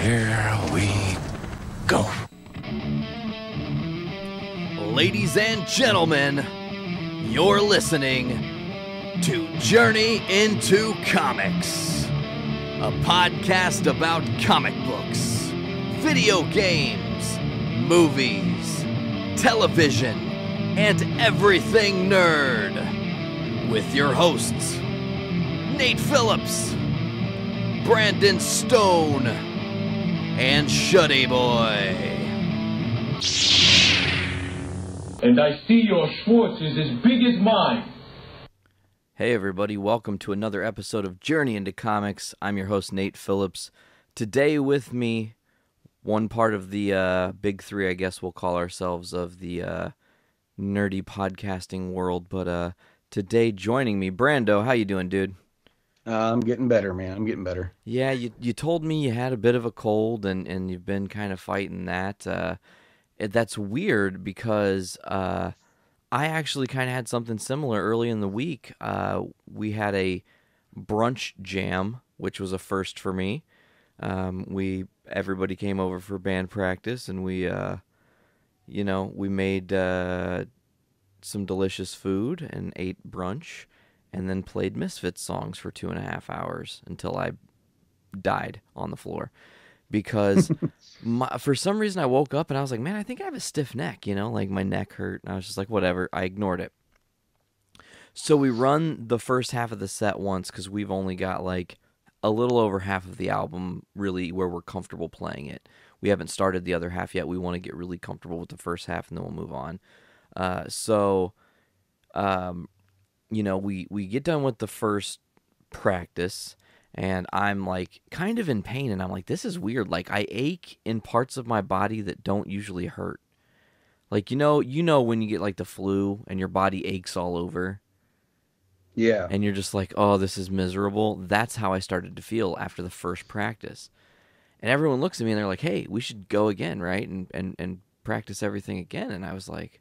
Here we go. Ladies and gentlemen, you're listening to Journey into Comics, a podcast about comic books, video games, movies, television, and everything nerd, with your hosts, Nate Phillips, Brandon Stone, and Shuddy Boy. And I see your Schwartz is as big as mine. Hey everybody, welcome to another episode of Journey into Comics. I'm your host, Nate Phillips. Today with me, one part of the big three, I guess we'll call ourselves, of the nerdy podcasting world. But today joining me, Brando. How you doing, dude? I'm getting better, man. I'm getting better. Yeah, you told me you had a bit of a cold, and you've been kind of fighting that. That's weird because I actually kind of had something similar early in the week. We had a brunch jam, which was a first for me. Everybody came over for band practice, and we made some delicious food and ate brunch, and then played Misfits songs for 2.5 hours until I died on the floor. Because for some reason I woke up and I was like, man, I think I have a stiff neck, like my neck hurt. And I was just like, whatever. I ignored it. So we run the first half of the set once because we've only got like a little over half of the album really where we're comfortable playing it. We haven't started the other half yet. We want to get really comfortable with the first half and then we'll move on. We get done with the first practice. And I'm like kind of in pain, and I'm like, this is weird. Like I ache in parts of my body that don't usually hurt. Like you know when you get like the flu and your body aches all over. Yeah. And you're just like, oh, this is miserable. That's how I started to feel after the first practice. And everyone looks at me and they're like, hey, we should go again, right? And practice everything again. And I was like,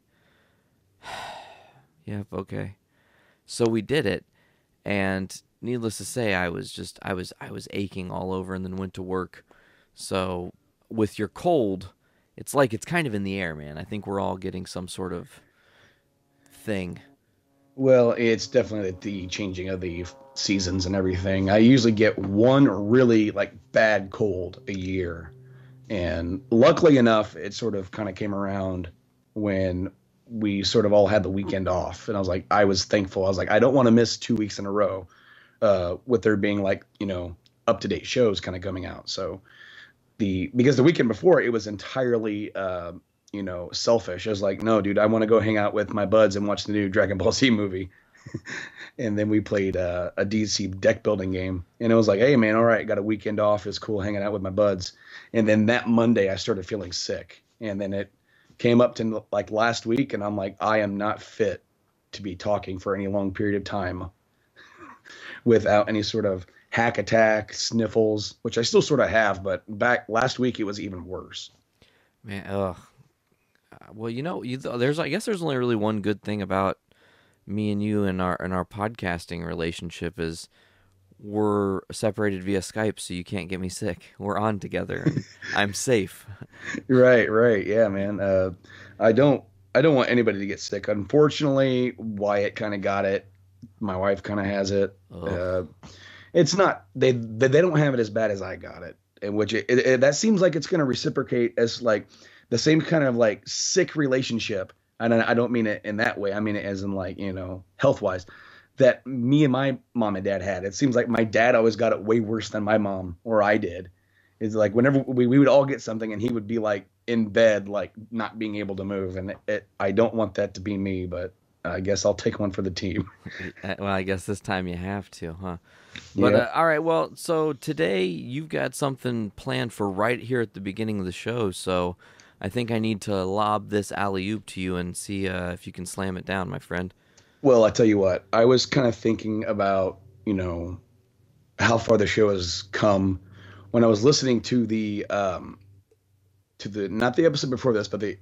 yep, okay. So we did it, and needless to say, I was aching all over, and then went to work. So with your cold, it's like it's kind of in the air, man. I think we're all getting some sort of thing. Well, it's definitely the changing of the seasons and everything. I usually get one really like bad cold a year, and luckily enough, it sort of kind of came around when we sort of all had the weekend off, and I was thankful. I was like, I don't want to miss 2 weeks in a row. With there being like, up-to-date shows kind of coming out. So because the weekend before it was entirely, selfish. I was like, no, dude, I want to go hang out with my buds and watch the new Dragon Ball Z movie. And then we played a DC deck building game. And it was like, hey, man, all right, got a weekend off. It's cool hanging out with my buds. And then that Monday I started feeling sick. And then it came up to like last week, and I'm like, I am not fit to be talking for any long period of time without any sort of hack attack, sniffles, which I still sort of have, but back last week it was even worse. Man, ugh. Well, I guess there's only really one good thing about me and you and our podcasting relationship is we're separated via Skype, so you can't get me sick. We're on together. And I'm safe. Right. Yeah, man. I don't want anybody to get sick. Unfortunately, Wyatt kind of got it. My wife kind of has it. It's not they don't have it as bad as I got it, in which that seems like it's going to reciprocate as like the same kind of like sick relationship. And I don't mean it in that way. I mean it as in like health wise that me and my mom and dad had. It seems like my dad always got it way worse than my mom or I did. It's like whenever we would all get something and he would be like in bed like not being able to move, and I don't want that to be me, but I guess I'll take one for the team. Well, I guess this time you have to, huh? But yeah. All right, well, so today you've got something planned for right here at the beginning of the show, so I think I need to lob this alley-oop to you and see if you can slam it down, my friend. Well, I tell you what, I was kind of thinking about, how far the show has come when I was listening to the not the episode before this, it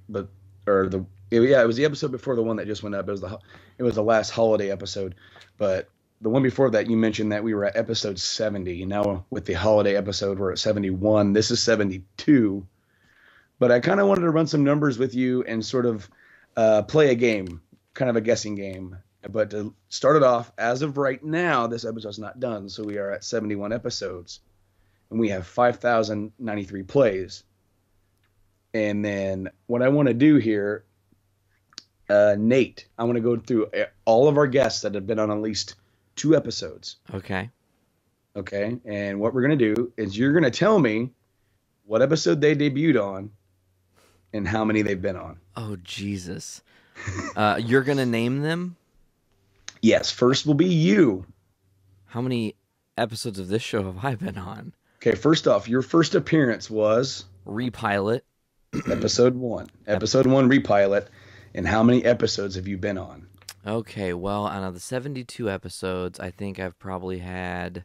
was the episode before the one that just went up. It was the last holiday episode, but the one before that, you mentioned that we were at episode 70. Now with the holiday episode, we're at 71. This is 72. But I kind of wanted to run some numbers with you and sort of play a game, kind of a guessing game. But to start it off, as of right now, this episode's not done. So we are at 71 episodes. And we have 5,093 plays. And then what I want to do here, Nate, I want to go through all of our guests that have been on at least 2 episodes. Okay. Okay. And what we're going to do is you're going to tell me what episode they debuted on and how many they've been on. Oh, Jesus. You're going to name them? Yes. First will be you. How many episodes of this show have I been on? Okay. First off, your first appearance was Repilot. episode 1. Episode 1 Repilot. And how many episodes have you been on? Okay, well, out of the 72 episodes, I think I've probably had...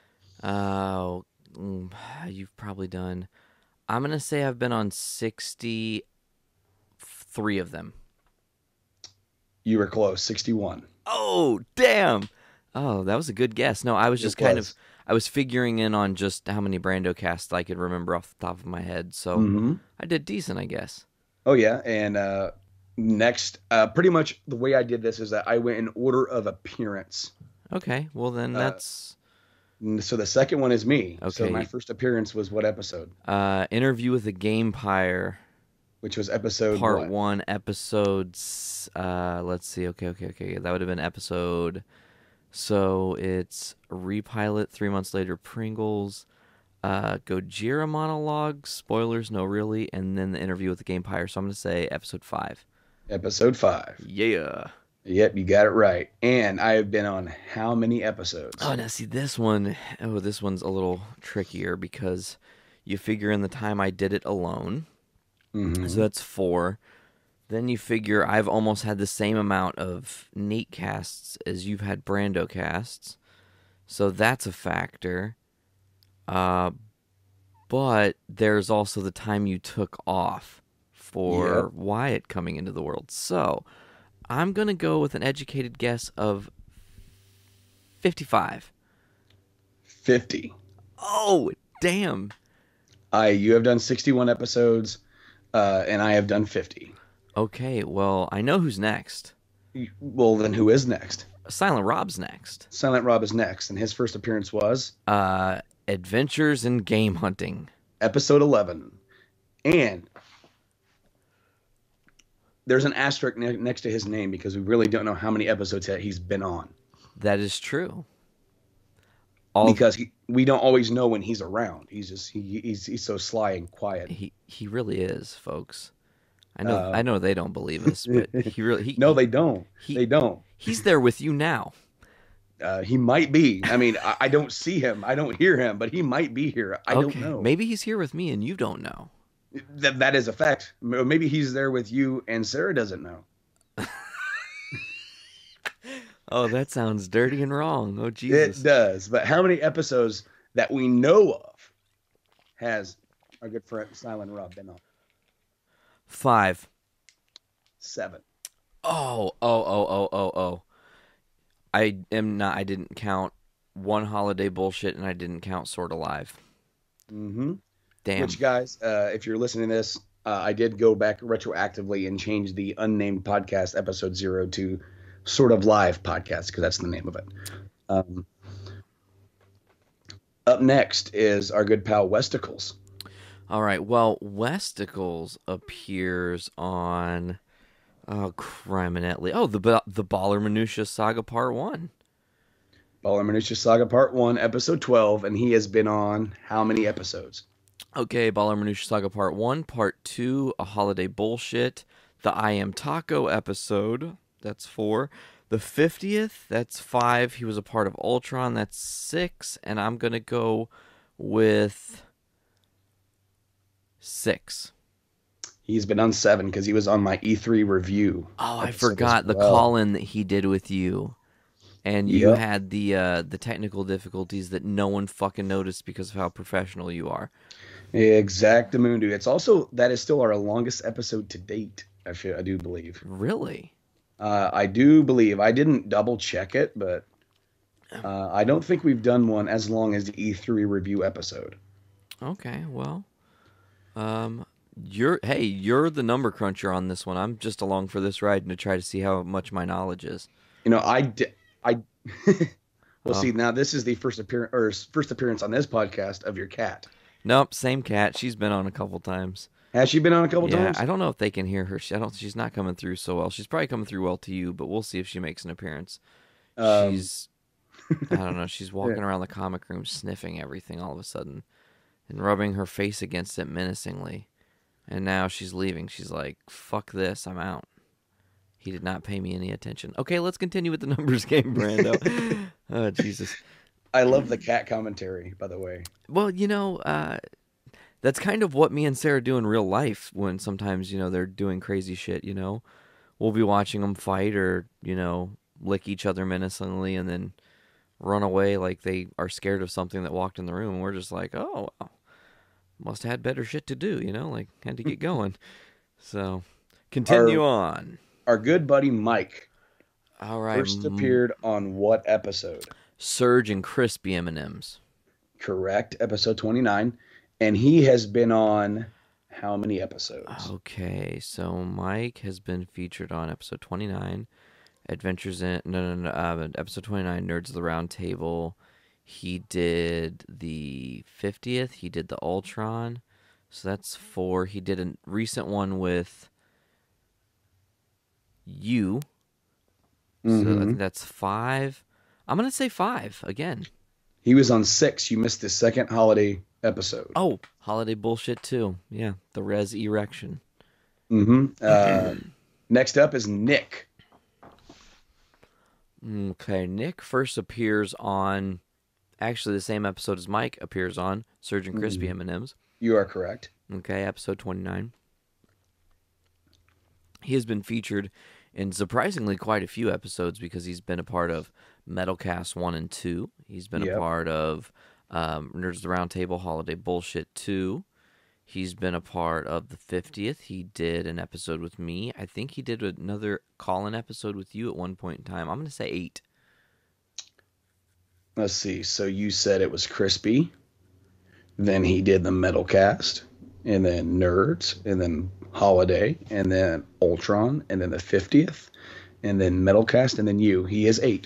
you've probably done... I'm going to say I've been on 63 of them. You were close. 61. Oh, damn! Oh, that was a good guess. No, I was just I was figuring in on just how many Brando casts I could remember off the top of my head, so I did decent, I guess. Oh, yeah, and next, pretty much the way I did this is that I went in order of appearance. Okay, well then that's... So the second one is me. Okay. So my first appearance was what episode? Interview with the Gamepire. Which was episode Part what? 1, episodes... let's see, okay. That would have been episode... So it's Repilot, 3 months later, Pringles, Gojira monologue, spoilers, no really, and then the interview with the Gamepire. So I'm going to say episode 5. Episode 5. Yeah. Yep, you got it right. And I have been on how many episodes? Oh, now see this one. Oh, this one's a little trickier because you figure in the time I did it alone. So that's 4. Then you figure I've almost had the same amount of Nate casts as you've had Brando casts. So that's a factor. But there's also the time you took off for Wyatt coming into the world. So I'm going to go with an educated guess of 55. 50. Oh, damn. You have done 61 episodes, and I have done 50. Okay, well, I know who's next. Well, then who is next? Silent Rob's next. Silent Rob is next, and his first appearance was? Adventures in Game Hunting. Episode 11. And there's an asterisk next to his name because we really don't know how many episodes that he's been on. That is true. Because we don't always know when he's around. He's just he's so sly and quiet. He really is, folks. I know they don't believe us, but no, they don't. They don't. He's there with you now. He might be. I mean, I don't see him. I don't hear him, but he might be here. I don't know. Maybe he's here with me and you don't know. That is a fact. Maybe he's there with you and Sarah doesn't know. Oh, that sounds dirty and wrong. Oh, Jesus. It does. But how many episodes that we know of has our good friend Silent Rob been on? 5. 7. Oh. I didn't count One Holiday Bullshit, and I didn't count Sort of Live. Mm-hmm. Damn. Which, guys, if you're listening to this, I did go back retroactively and change the unnamed podcast episode 0 to Sort of Live podcast, because that's the name of it. Up next is our good pal Westicles. All right. Well, Westicles appears on criminally. Oh, the Baller Minutia Saga Part 1. Baller Minutia Saga Part 1, Episode 12, and he has been on how many episodes? Okay, Baller Minutia Saga Part 1, Part 2, A Holiday Bullshit, the I Am Taco episode, that's 4. The 50th, that's 5. He was a part of Ultron, that's 6. And I'm going to go with 6. He's been on 7 because he was on my E3 review. Oh, I forgot the call-in that he did with you. And you had the technical difficulties that no one fucking noticed because of how professional you are. Exactamundo. It's also, that is still our longest episode to date, I do believe. Really? I do believe. I didn't double check it, but I don't think we've done one as long as the E3 review episode. Okay, well, you're the number cruncher on this one. I'm just along for this ride to try to see how much my knowledge is. I well, Oh. see, now this is the first appearance on this podcast of your cat. Nope, same cat. She's been on a couple times. Has she been on a couple Yeah, times? I don't know if they can hear her. She's not coming through so well. She's probably coming through well to you, but we'll see if she makes an appearance. She's, I don't know. She's walking around the comic room sniffing everything all of a sudden and rubbing her face against it menacingly. And now she's leaving. She's like, "Fuck this, I'm out." He did not pay me any attention. Okay, let's continue with the numbers game, Brando. Oh, Jesus. I love the cat commentary, by the way. Well, that's kind of what me and Sarah do in real life when sometimes, they're doing crazy shit, We'll be watching them fight or, lick each other menacingly and then run away like they are scared of something that walked in the room. And we're just like, oh, well, must have had better shit to do, had to get going. So, continue on. Our good buddy Mike All right. first appeared on what episode? Surge and Crispy M&Ms. Correct, episode 29. And he has been on how many episodes? Okay, so Mike has been featured on episode 29, episode 29, Nerds of the Round Table. He did the 50th. He did the Ultron. So that's 4. He did a recent one with you. So I think that's 5. I'm going to say 5 again. He was on 6. You missed the second holiday episode. Oh, holiday bullshit too. Yeah, the res erection. Next up is Nick. Okay, Nick first appears on, actually the same episode as Mike appears on, Surge and Crispy M&Ms. You are correct. Okay, episode 29. He has been featured in surprisingly quite a few episodes because he's been a part of Metalcast 1 and 2. He's been a part of Nerds of the Round Table Holiday Bullshit 2. He's been a part of the 50th. He did an episode with me. I think he did another call-in episode with you at one point in time. I'm going to say 8. Let's see. So you said it was Crispy. Then he did the Metalcast. And then Nerds. And then Holiday. And then Ultron. And then the 50th. And then Metalcast. And then you. He is 8.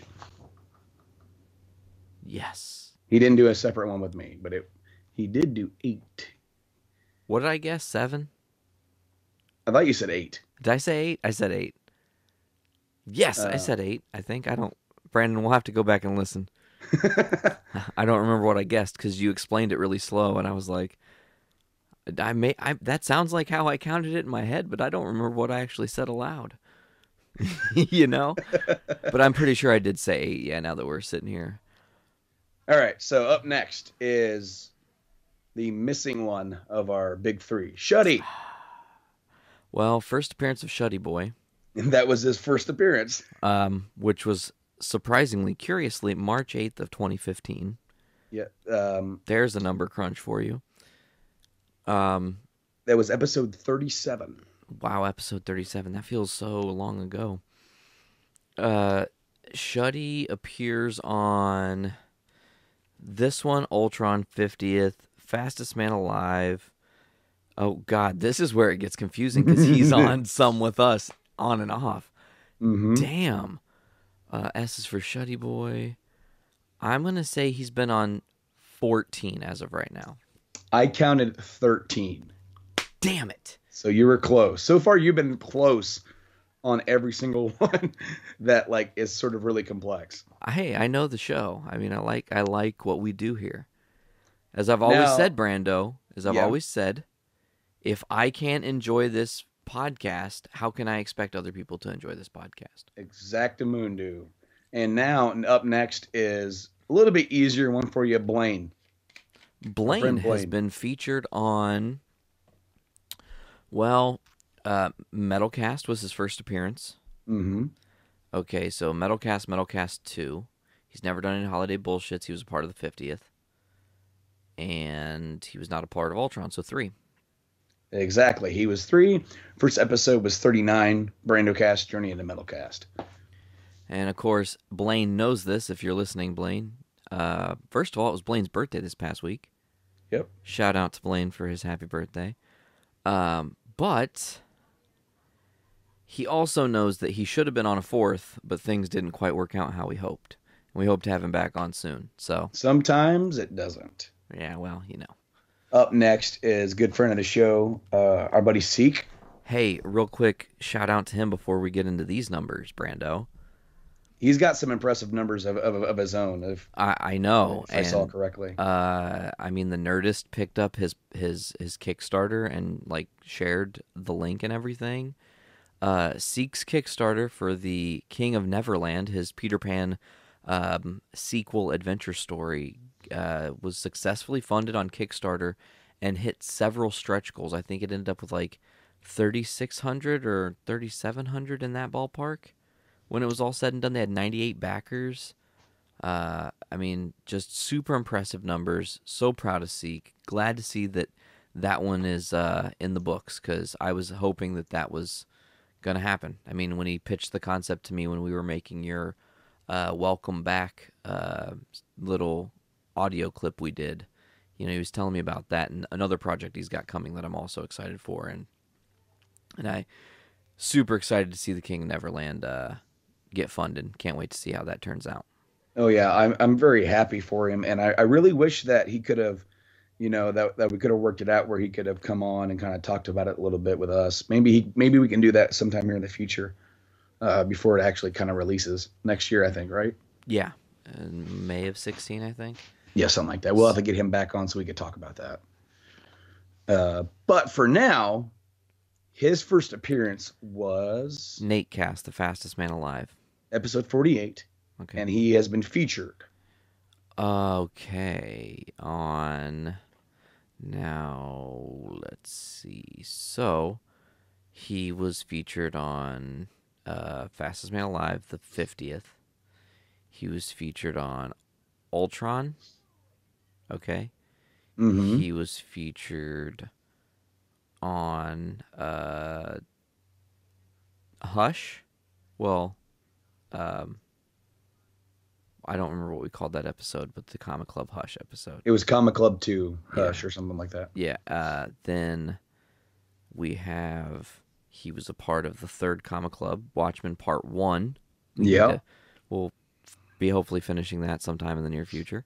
Yes. He didn't do a separate one with me. But he did do 8. What did I guess? 7? I thought you said 8. Did I say 8? I said 8. Yes, I said 8. I think. Brandon, we'll have to go back and listen. I don't remember what I guessed because you explained it really slow, and I was like, that sounds like how I counted it in my head, but I don't remember what I actually said aloud. But I'm pretty sure I did say 8. Yeah, now that we're sitting here. All right. So up next is the missing one of our big 3, Shuddy. Well, first appearance of Shuddy Boy. And that was his first appearance. Which was surprisingly, curiously, March 8th of 2015. Yeah. There's a number crunch for you. That was episode 37. Wow, episode 37. That feels so long ago. Shuddy appears on this one, Ultron 50th, Fastest Man Alive. Oh, God, this is where it gets confusing because he's on some with us, on and off. Damn. S is for Shuddy Boy. I'm going to say he's been on 14 as of right now. I counted 13. Damn it. So you were close. So far, you've been close on every single one that is sort of really complex. Hey, I know the show. I mean, I like what we do here. As I've always said, Brando, always said, if I can't enjoy this podcast, how can I expect other people to enjoy this podcast? Exactamundo. And now, up next is a little bit easier one for you, Blaine. Blaine has been featured on, Metalcast was his first appearance. Okay, so Metalcast 2. He's never done any holiday bullshits. He was a part of the 50th. And he was not a part of Ultron, so 3. Exactly. He was 3. First episode was 39, BrandoCast, Journey into Metalcast. And of course, Blaine knows this. If you're listening, Blaine. First of all, it was Blaine's birthday this past week. Yep. Shout out to Blaine for his happy birthday. But he also knows that he should have been on a 4th, but things didn't quite work out how we hoped. We hope to have him back on soon. So sometimes it doesn't. Yeah, well, you know. Up next is good friend of the show, our buddy Seek. Hey, real quick, shout out to him before we get into these numbers, Brando. He's got some impressive numbers of his own. I know. If I saw correctly. I mean, the Nerdist picked up his Kickstarter and like shared the link and everything. Seek's Kickstarter for the King of Neverland, his Peter Pan sequel adventure story, was successfully funded on Kickstarter and hit several stretch goals. I think it ended up with like 3,600 or 3,700 in that ballpark. When it was all said and done, they had 98 backers. I mean, just super impressive numbers. So proud of Seek. Glad to see that one is in the books, because I was hoping that was going to happen. I mean, when he pitched the concept to me when we were making your welcome back little audio clip we did, he was telling me about that and another project he's got coming that I'm also excited for. And I super excited to see the King of Neverland get funded. Can't wait to see how that turns out. Oh yeah, I'm very happy for him, and I really wish that he could have, that we could have worked it out where he could have come on and kind of talked about it a little bit with us. Maybe we can do that sometime here in the future, before it actually kind of releases next year, I think, right? Yeah, in May of 16, I think. Yeah, something like that. We'll have to get him back on so we could talk about that. But for now, his first appearance was Nate Cast, the fastest man alive. Episode 48. Okay. And he has been featured. Okay. Now, let's see. So, he was featured on Fastest Man Alive, the 50th. He was featured on Ultron. Okay. Mm-hmm. He was featured on Hush. Well, I don't remember what we called that episode, but the Comic Club Hush episode. It was Comic Club 2 Hush or something like that. Yeah. Then he was a part of the 3rd Comic Club, Watchmen Part 1. Yeah. We'll be hopefully finishing that sometime in the near future.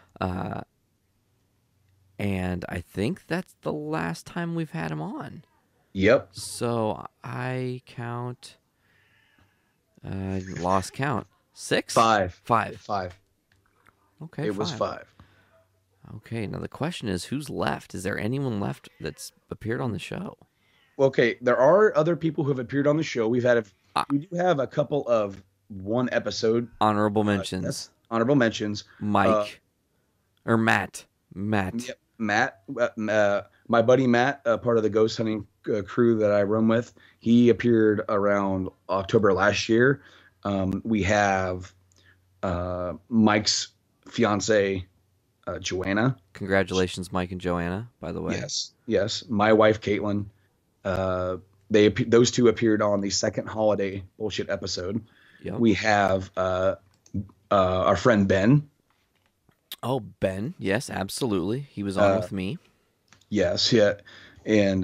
And I think that's the last time we've had him on. Yep. So I count... lost count. 6? 5. 5. Okay, It was 5. Okay, now the question is, who's left? Is there anyone left that's appeared on the show? Okay, there are other people who have appeared on the show. We do have a couple of one episode honorable mentions. Honorable mentions. Mike or Matt. Yep, Matt. My buddy Matt, part of the ghost hunting crew that I run with. He appeared around October last year. We have Mike's fiance, Joanna. Congratulations, Mike and Joanna, by the way. Yes. My wife, Caitlin. Those two appeared on the second holiday bullshit episode. Yep. We have our friend Ben. Oh, Ben. Yes, absolutely. He was on with me. Yes, yeah. And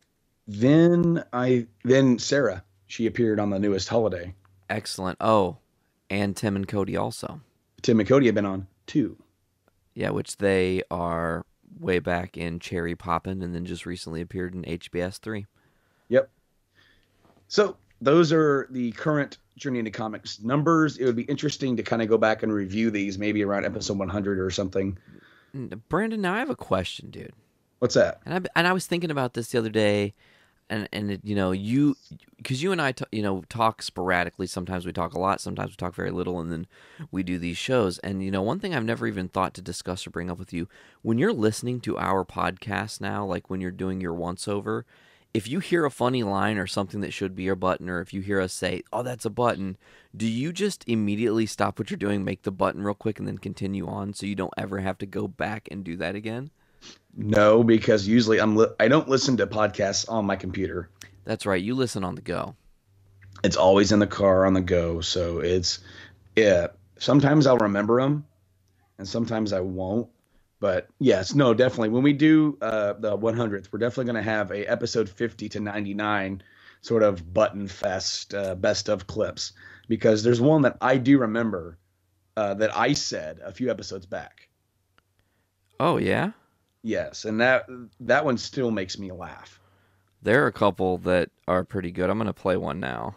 then Sarah. She appeared on the newest holiday. Excellent. Oh, and Tim and Cody also. Tim and Cody have been on too. Yeah, which they are way back in Cherry Poppin' and then just recently appeared in HBS 3. Yep. So those are the current Journey into Comics numbers. It would be interesting to kind of go back and review these maybe around episode 100 or something. Brandon, now I have a question, dude. What's that? And I was thinking about this the other day, and because you and I talk sporadically. Sometimes we talk a lot, sometimes we talk very little, and then we do these shows. And one thing I've never even thought to discuss or bring up with you, when you're listening to our podcast now, like when you're doing your once over, if you hear a funny line or something that should be a button, or if you hear us say, "Oh, that's a button," do you just immediately stop what you're doing, make the button real quick, and then continue on, so you don't ever have to go back and do that again? No, because usually I don't listen to podcasts on my computer. That's right. You listen on the go. It's always in the car on the go. So yeah. Sometimes I'll remember them, and sometimes I won't. But yes, no, definitely. When we do the 100th, we're definitely going to have a episode 50 to 99 sort of button fest best of clips, because there's one that I do remember that I said a few episodes back. Oh yeah, Yes, and that one still makes me laugh. there are a couple that are pretty good. I'm gonna play one now.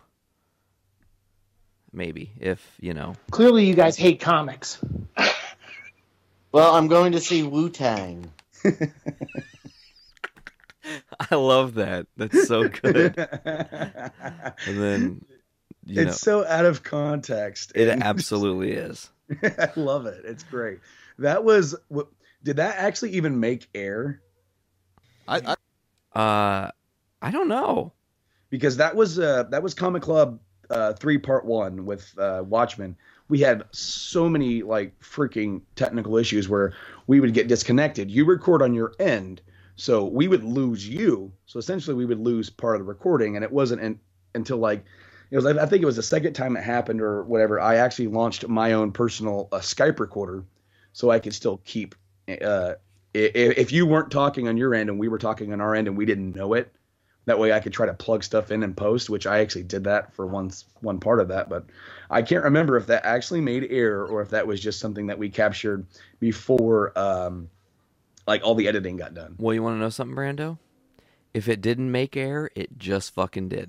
Maybe if you know. Clearly, you guys hate comics. Well, I'm going to see Wu-Tang. I love that. That's so good. And then It's so out of context. it absolutely is. I love it. It's great. That was did that actually even make air? I don't know. Because that was Comic Club 3 Part 1 with Watchmen. We had so many like freaking technical issues where we would get disconnected. You record on your end, so we would lose you. So essentially, we would lose part of the recording, and it wasn't until like it was. I think it was the second time it happened or whatever. I actually launched my own personal Skype recorder, so I could still keep. If you weren't talking on your end and we were talking on our end and we didn't know it, that way I could try to plug stuff in and post, which I actually did that for one part of that. But I can't remember if that actually made air or if that was just something that we captured before like all the editing got done. Well, you want to know something, Brando? If it didn't make air, it just fucking did.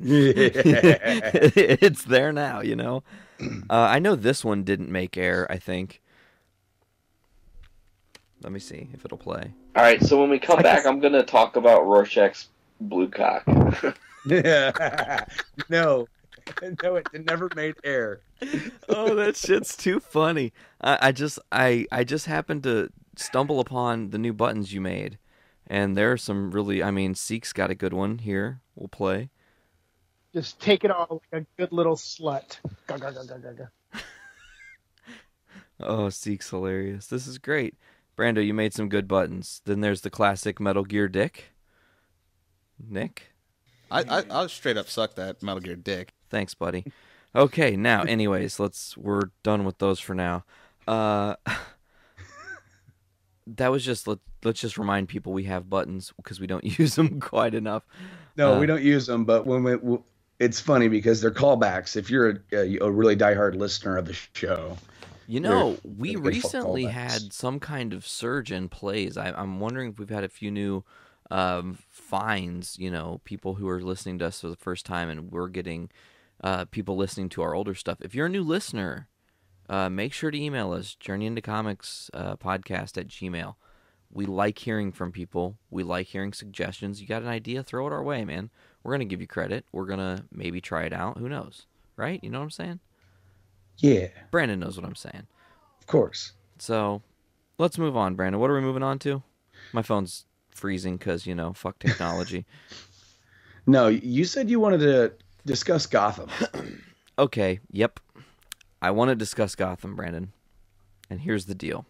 It's there now, you know? I know this one didn't make air, I think. Let me see if it'll play. All right, so when we come back, I'm going to talk about Rorschach's blue cock. No, it never made air. Oh, that shit's too funny. I just happened to stumble upon the new buttons you made, and there are some really. I mean, Seek's got a good one here. We'll play. Just take it all like a good little slut. Gah, gah, gah, gah, gah, gah. Oh, Seek's hilarious. This is great. Brando, you made some good buttons. Then there's the classic Metal Gear Dick. Nick? I'll straight up suck that Metal Gear dick. Thanks, buddy. Okay, now, anyways, we're done with those for now. That was just, let's just remind people we have buttons because we don't use them quite enough. No, we don't use them, but it's funny because they're callbacks. If you're a really diehard listener of the show. You know, we they're good recently callbacks. had some kind of surge in plays. I'm wondering if we've had a few new finds, you know, people who are listening to us for the first time, and we're getting people listening to our older stuff. If you're a new listener, make sure to email us, journeyintocomics.podcast@gmail.com. We like hearing from people. We like hearing suggestions. You got an idea, throw it our way, man. We're going to give you credit. We're going to maybe try it out. Who knows? Right? You know what I'm saying? Yeah, Brandon knows what I'm saying. of course. So let's move on, Brandon. What are we moving on to? My phone's freezing because, you know, fuck technology. No, you said you wanted to discuss Gotham. Okay, yep. I want to discuss Gotham, Brandon. And here's the deal.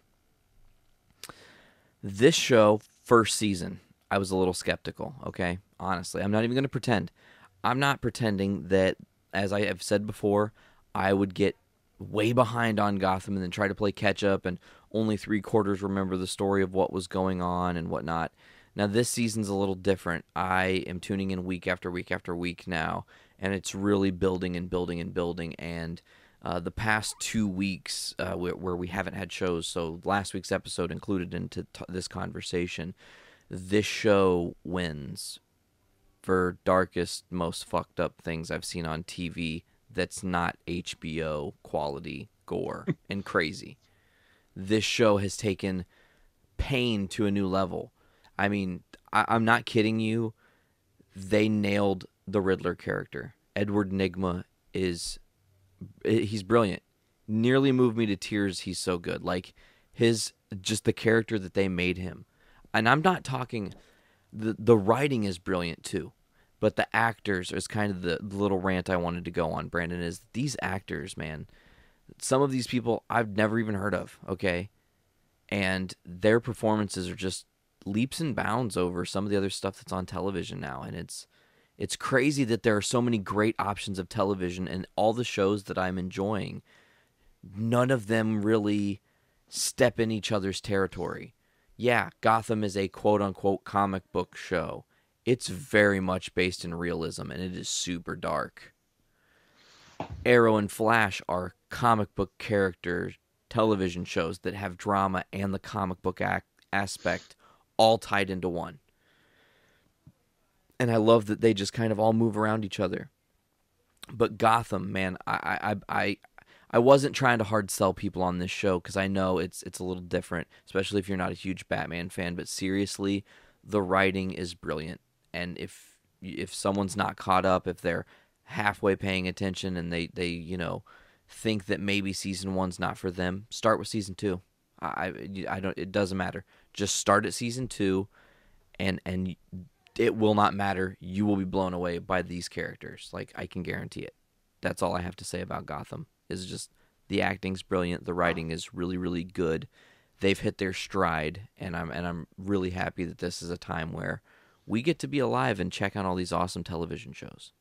This show, first season, I was a little skeptical, okay? Honestly, I'm not even going to pretend. I'm not pretending that, as I have said before, I would get way behind on Gotham and then try to play catch up and only 3/4 remember the story of what was going on and whatnot. Now, this season's a little different. I am tuning in week after week after week now, and it's really building and building and building. And the past 2 weeks where we haven't had shows, so last week's episode included into this conversation, this show wins for darkest, most fucked up things I've seen on TV that's not HBO quality gore and crazy. This show has taken pain to a new level. I mean, I'm not kidding you. They nailed the Riddler character. Edward Nygma he's brilliant. Nearly moved me to tears. He's so good. Like just the character that they made him. And I'm not talking, the writing is brilliant too. But the actors is kind of the little rant I wanted to go on, Brandon, is these actors, man. Some of these people I've never even heard of, okay? And their performances are just leaps and bounds over some of the other stuff that's on television now. And it's It's crazy that there are so many great options of television, and all the shows that I'm enjoying, none of them really step in each other's territory. Yeah, Gotham is a quote-unquote comic book show. It's very much based in realism, and it is super dark. Arrow and Flash are comic book character television shows that have drama and the comic book aspect all tied into one. And I love that they just kind of all move around each other. But Gotham, man, I wasn't trying to hard sell people on this show because I know it's a little different, especially if you're not a huge Batman fan. But seriously, the writing is brilliant. And if someone's not caught up, if they're halfway paying attention and they think that maybe season 1's not for them, start with season 2. I don't. It doesn't matter. Just start at season 2, and it will not matter. You will be blown away by these characters. Like, I can guarantee it. That's all I have to say about Gotham. Is just the acting's brilliant. The writing is really, really good. They've hit their stride, and I'm really happy that this is a time where we get to be alive and check out all these awesome television shows.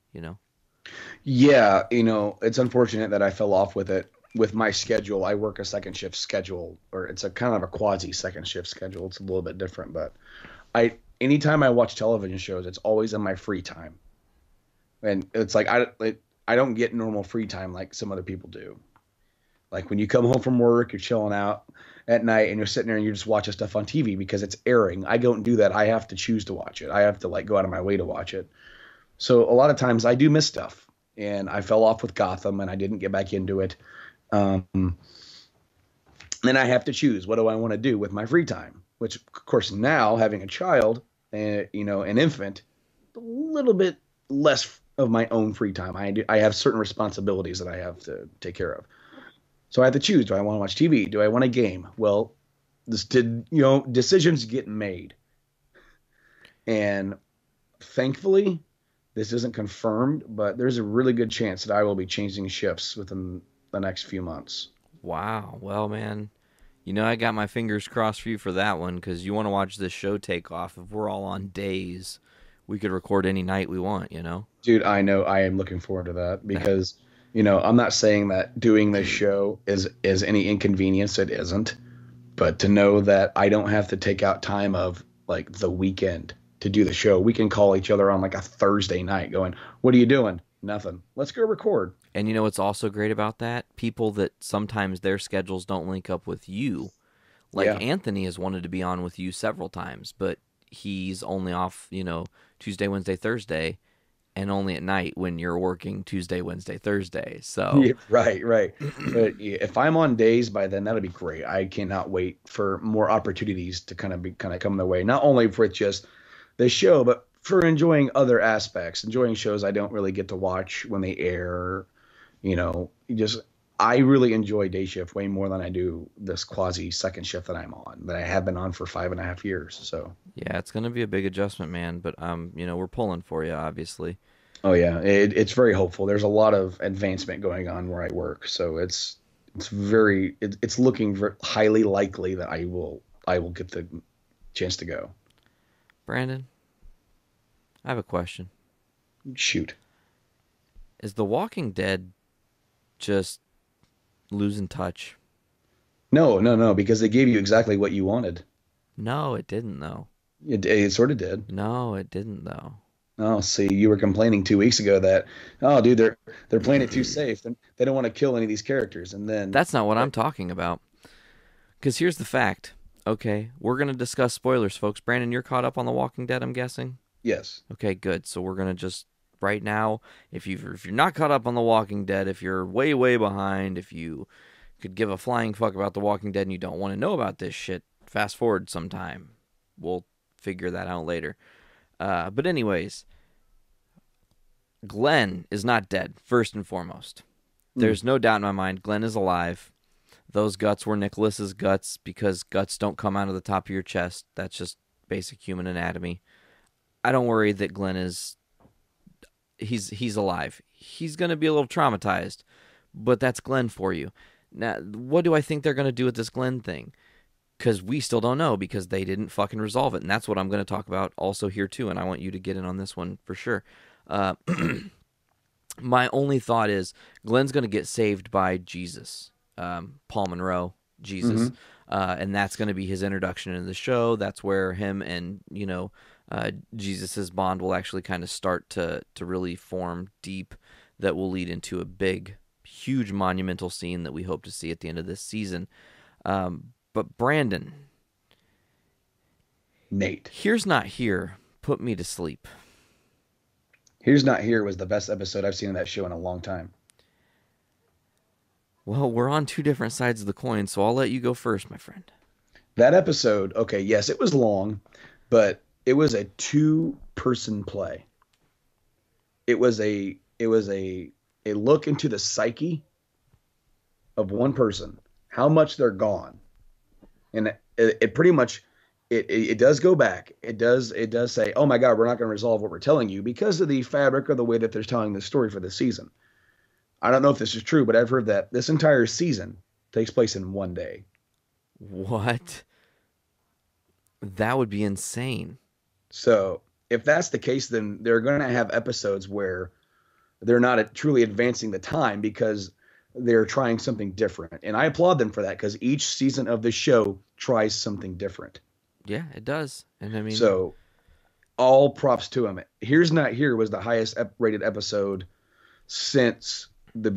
Yeah, it's unfortunate that I fell off with it. With my schedule, I work a second shift schedule, or it's a kind of a quasi second shift schedule. It's a little bit different, but anytime I watch television shows, it's always in my free time. And it's like I don't get normal free time like some other people do. Like when you come home from work, you're chilling out at night and you're sitting there and you're just watching stuff on TV because it's airing. I don't do that. I have to choose to watch it. I have to go out of my way to watch it. So a lot of times I do miss stuff, and I fell off with Gotham and I didn't get back into it. Then I have to choose, what do I want to do with my free time? Which, of course, now having a child, an infant, a little bit less of my own free time. I have certain responsibilities that I have to take care of. So I have to choose. Do I want to watch TV? Do I want a game? Well, decisions get made. And thankfully, this isn't confirmed, but there's a really good chance that I will be changing shifts within the next few months. Wow. Well, man, I got my fingers crossed for you for that one, because you want to watch this show take off. If we're all on days, we could record any night we want, Dude, I know. I am looking forward to that because, I'm not saying that doing this show is any inconvenience. It isn't. But to know that I don't have to take out time of the weekend to do the show. We can call each other on a Thursday night going, what are you doing? Nothing. Let's go record. And what's also great about that? People that sometimes their schedules don't link up with you. Anthony has wanted to be on with you several times, but he's only off, Tuesday, Wednesday, Thursday, and only at night when you're working Tuesday, Wednesday, Thursday. So yeah, right. But if I'm on days by then, that'll be great. I cannot wait for more opportunities to kind of come their way. Not only for just the show, but for enjoying other aspects, enjoying shows I don't really get to watch when they air. I really enjoy day shift way more than I do this quasi second shift that I'm on, that I have been on for 5.5 years. So yeah, it's going to be a big adjustment, man. But we're pulling for you, obviously. Oh yeah, it's very hopeful. There's a lot of advancement going on where I work, so it's looking highly likely that I will get the chance to go. Brandon, I have a question. Shoot. Is The Walking Dead just losing touch? No, because they gave you exactly what you wanted. No, it didn't, though. It sort of did. No, it didn't, though. Oh, see, you were complaining 2 weeks ago that, oh, dude, they're playing it too safe. They don't want to kill any of these characters, and then that's not what I'm talking about. Because here's the fact. Okay, we're gonna discuss spoilers, folks. Brandon, you're caught up on The Walking Dead, I'm guessing. Yes. Okay, good. So we're gonna just right now, if you're not caught up on The Walking Dead, if you're way behind, if you could give a flying fuck about The Walking Dead and you don't want to know about this shit, fast forward sometime. We'll figure that out later. But anyways, Glenn is not dead, first and foremost. There's no doubt in my mind Glenn is alive. Those guts were Nicholas's guts because guts don't come out of the top of your chest. That's just basic human anatomy. I don't worry that Glenn is... He's alive. He's going to be a little traumatized, but that's Glenn for you. Now, what do I think they're going to do with this Glenn thing? Because we still don't know, because they didn't fucking resolve it, and that's what I'm going to talk about also here too, and I want you to get in on this one for sure. Uh, my only thought is Glenn's going to get saved by Jesus, Paul Monroe, Jesus, and that's going to be his introduction into the show. That's where him and Jesus's bond will actually kind of start to really form deep. That will lead into a big, huge, monumental scene that we hope to see at the end of this season. But Brandon, Nate, Here's Not Here put me to sleep. Here's Not Here was the best episode I've seen of that show in a long time. Well, we're on two different sides of the coin, so I'll let you go first, my friend. That episode, okay, yes, it was long, but it was a two-person play. It was a look into the psyche of one person, how much they're gone. And it pretty much it does go back. It does say, "Oh my God, we're not going to resolve what we're telling you," because of the fabric of the way that they're telling the story for the season. I don't know if this is true, but I've heard that this entire season takes place in one day. What? That would be insane. So if that's the case, then they're going to have episodes where they're not truly advancing the time because they're trying something different. And I applaud them for that because each season of the show tries something different. Yeah, it does. And I mean, so all props to them. Here's Not Here was the highest rated episode since the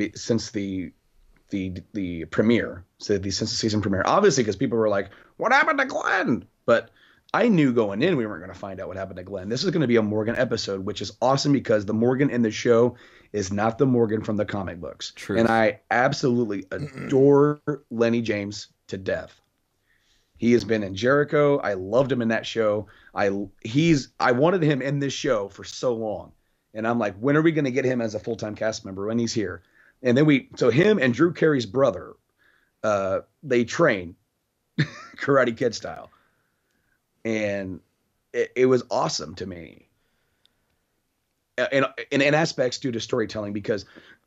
premiere, since the season premiere. Obviously, because people were like, "What happened to Glenn?" But I knew going in we weren't going to find out what happened to Glenn. This is going to be a Morgan episode, which is awesome because the Morgan in the show is not the Morgan from the comic books. True. And I absolutely adore Lenny James to death. He has been in Jericho. I loved him in that show. I wanted him in this show for so long. And I'm like, when are we going to get him as a full-time cast member? When he's here. And then so him and Drew Carey's brother, they train Karate Kid style. And it was awesome to me. In aspects due to storytelling because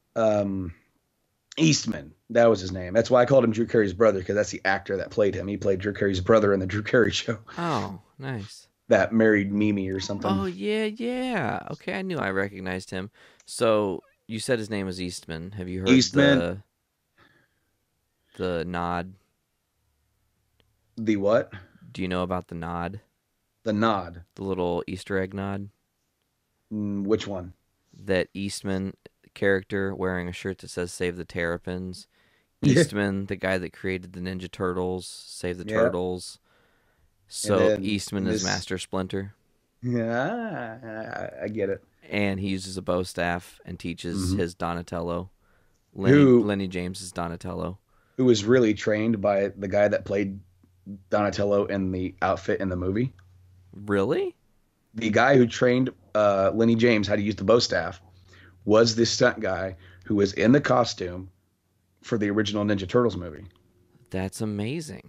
Eastman, that was his name. That's why I called him Drew Carey's brother because that's the actor that played him. He played Drew Carey's brother in the Drew Carey show. Oh, nice. That married Mimi or something. Oh, yeah. Okay, I knew I recognized him. So you said his name was Eastman. Have you heard Eastman. The nod? The what? Do you know about the nod? The nod. The little Easter egg nod? Which one? That Eastman character wearing a shirt that says "Save the Terrapins." Eastman, the guy that created the Ninja Turtles, Save the Turtles. So Eastman is Master Splinter. Yeah, I get it. And he uses a bow staff and teaches his Donatello. Lenny James is Donatello. Who was really trained by the guy that played Donatello in the outfit in the movie. Really? The guy who trained Lenny James how to use the bow staff was the stunt guy who was in the costume for the original Ninja Turtles movie. That's amazing.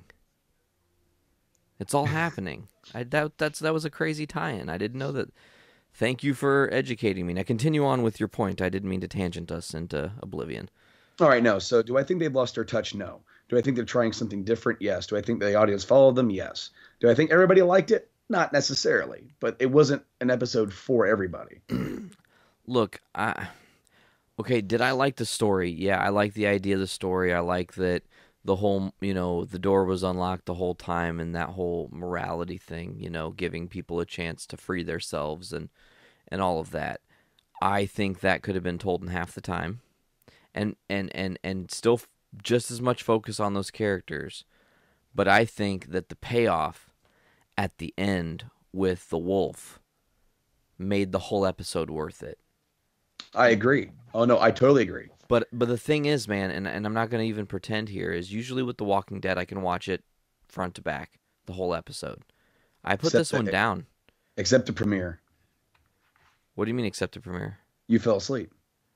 It's all happening. That was a crazy tie-in. I didn't know that. Thank you for educating me. Now continue on with your point. I didn't mean to tangent us into oblivion. All right, no. So do I think they've lost their touch? No. Do I think they're trying something different? Yes. Do I think the audience followed them? Yes. Do I think everybody liked it? Not necessarily. But it wasn't an episode for everybody. Look, okay, did I like the story? Yeah, I like the idea of the story. I like that the whole, the door was unlocked the whole time and that whole morality thing, giving people a chance to free themselves and all of that. I think that could have been told in half the time and still just as much focus on those characters. But I think that the payoff at the end with the wolf made the whole episode worth it. I agree. Oh, no, I totally agree. But the thing is, man, and I'm not going to even pretend here, is usually with The Walking Dead, I can watch it front to back, the whole episode. I put this one down. Except the premiere. What do you mean except the premiere? You fell asleep.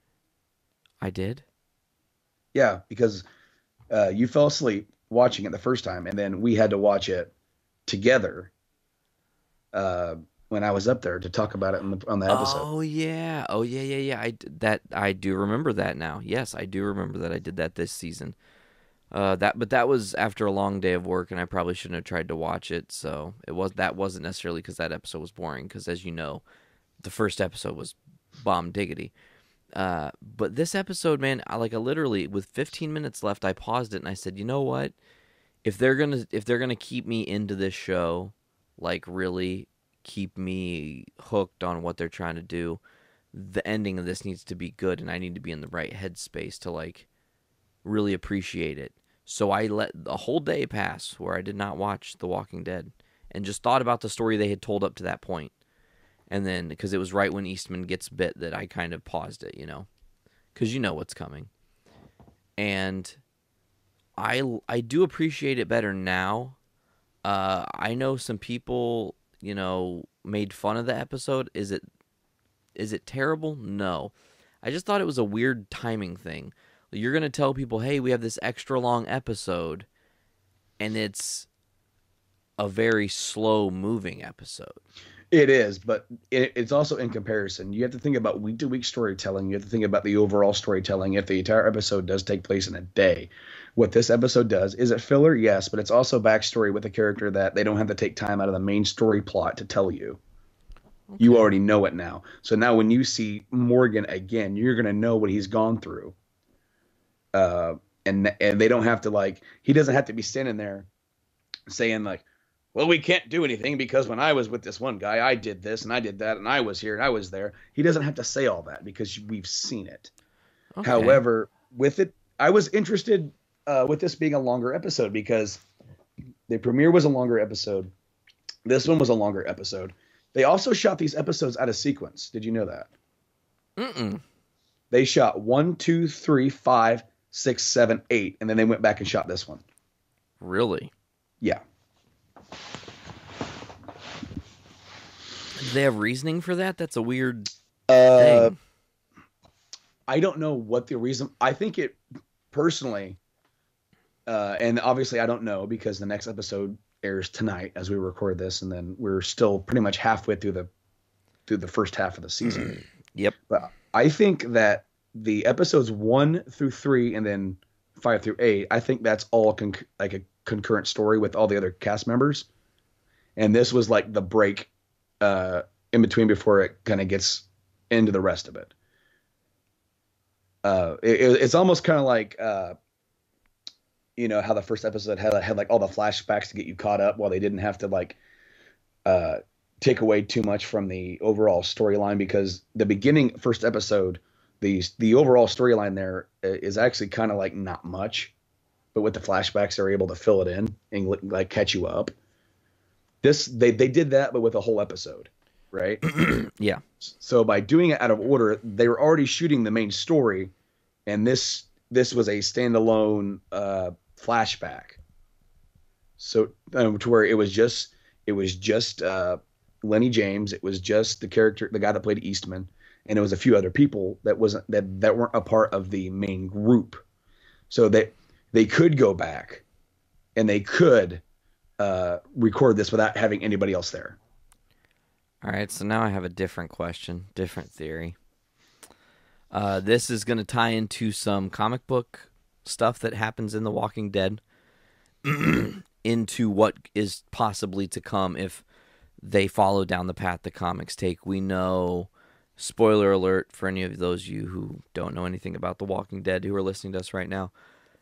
I did? Yeah, because you fell asleep watching it the first time, and then we had to watch it together when I was up there to talk about it on the episode. Oh yeah. I do remember that now. Yes, I do remember that I did that this season. But that was after a long day of work, and I probably shouldn't have tried to watch it. So that wasn't necessarily because that episode was boring. Because as you know, the first episode was bomb diggity. But this episode, man, I literally with 15 minutes left, I paused it and I said, you know what? If they're gonna keep me into this show, like really keep me hooked on what they're trying to do, the ending of this needs to be good, and I need to be in the right headspace to like really appreciate it. So I let a whole day pass where I did not watch The Walking Dead and just thought about the story they had told up to that point. And then, because it was right when Eastman gets bit that I kind of paused it, because you know what's coming. And I do appreciate it better now. I know some people, made fun of the episode. Is it terrible? No. I just thought it was a weird timing thing. You're going to tell people, hey, we have this extra long episode, and it's a very slow-moving episode. It is, but it's also in comparison. You have to think about week-to-week storytelling. You have to think about the overall storytelling if the entire episode does take place in a day. What this episode does, is it filler? Yes, but it's also backstory with a character that they don't have to take time out of the main story plot to tell you. Okay. You already know it now. So now when you see Morgan again, you're going to know what he's gone through. And they don't have to he doesn't have to be standing there saying well, we can't do anything because when I was with this one guy, I did this and I did that and I was here and I was there. He doesn't have to say all that because we've seen it. Okay. However, with it, I was interested with this being a longer episode because the premiere was a longer episode. This one was a longer episode. They also shot these episodes out of sequence. Did you know that? Mm-mm. They shot 1, 2, 3, 5, 6, 7, 8, and then they went back and shot this one. Really? Yeah. Do they have reasoning for that? That's a weird thing. I don't know what the reason. I think it personally, and obviously I don't know because the next episode airs tonight as we record this, and then we're still pretty much halfway through the first half of the season. Yep. But I think that the episodes 1 through 3 and then 5 through 8, I think that's all like a concurrent story with all the other cast members, and this was like the break in between before it kind of gets into the rest of it. It's almost kind of like how the first episode had like all the flashbacks to get you caught up while they didn't have to take away too much from the overall storyline, because the beginning first episode, the overall storyline there is actually kind of like not much, but with the flashbacks they're able to fill it in and like catch you up. This they did that, but with a whole episode, right? Yeah. So by doing it out of order, they were already shooting the main story, and this was a standalone flashback. So to where it was just Lenny James, it was just the guy that played Eastman, and it was a few other people that weren't a part of the main group. So they could go back, and they could record this without having anybody else there. All right, so now I have a different question, different theory. This is going to tie into some comic book stuff that happens in The Walking Dead into what is possibly to come if they follow down the path the comics take. We know, spoiler alert for any of those of you who don't know anything about The Walking Dead who are listening to us right now,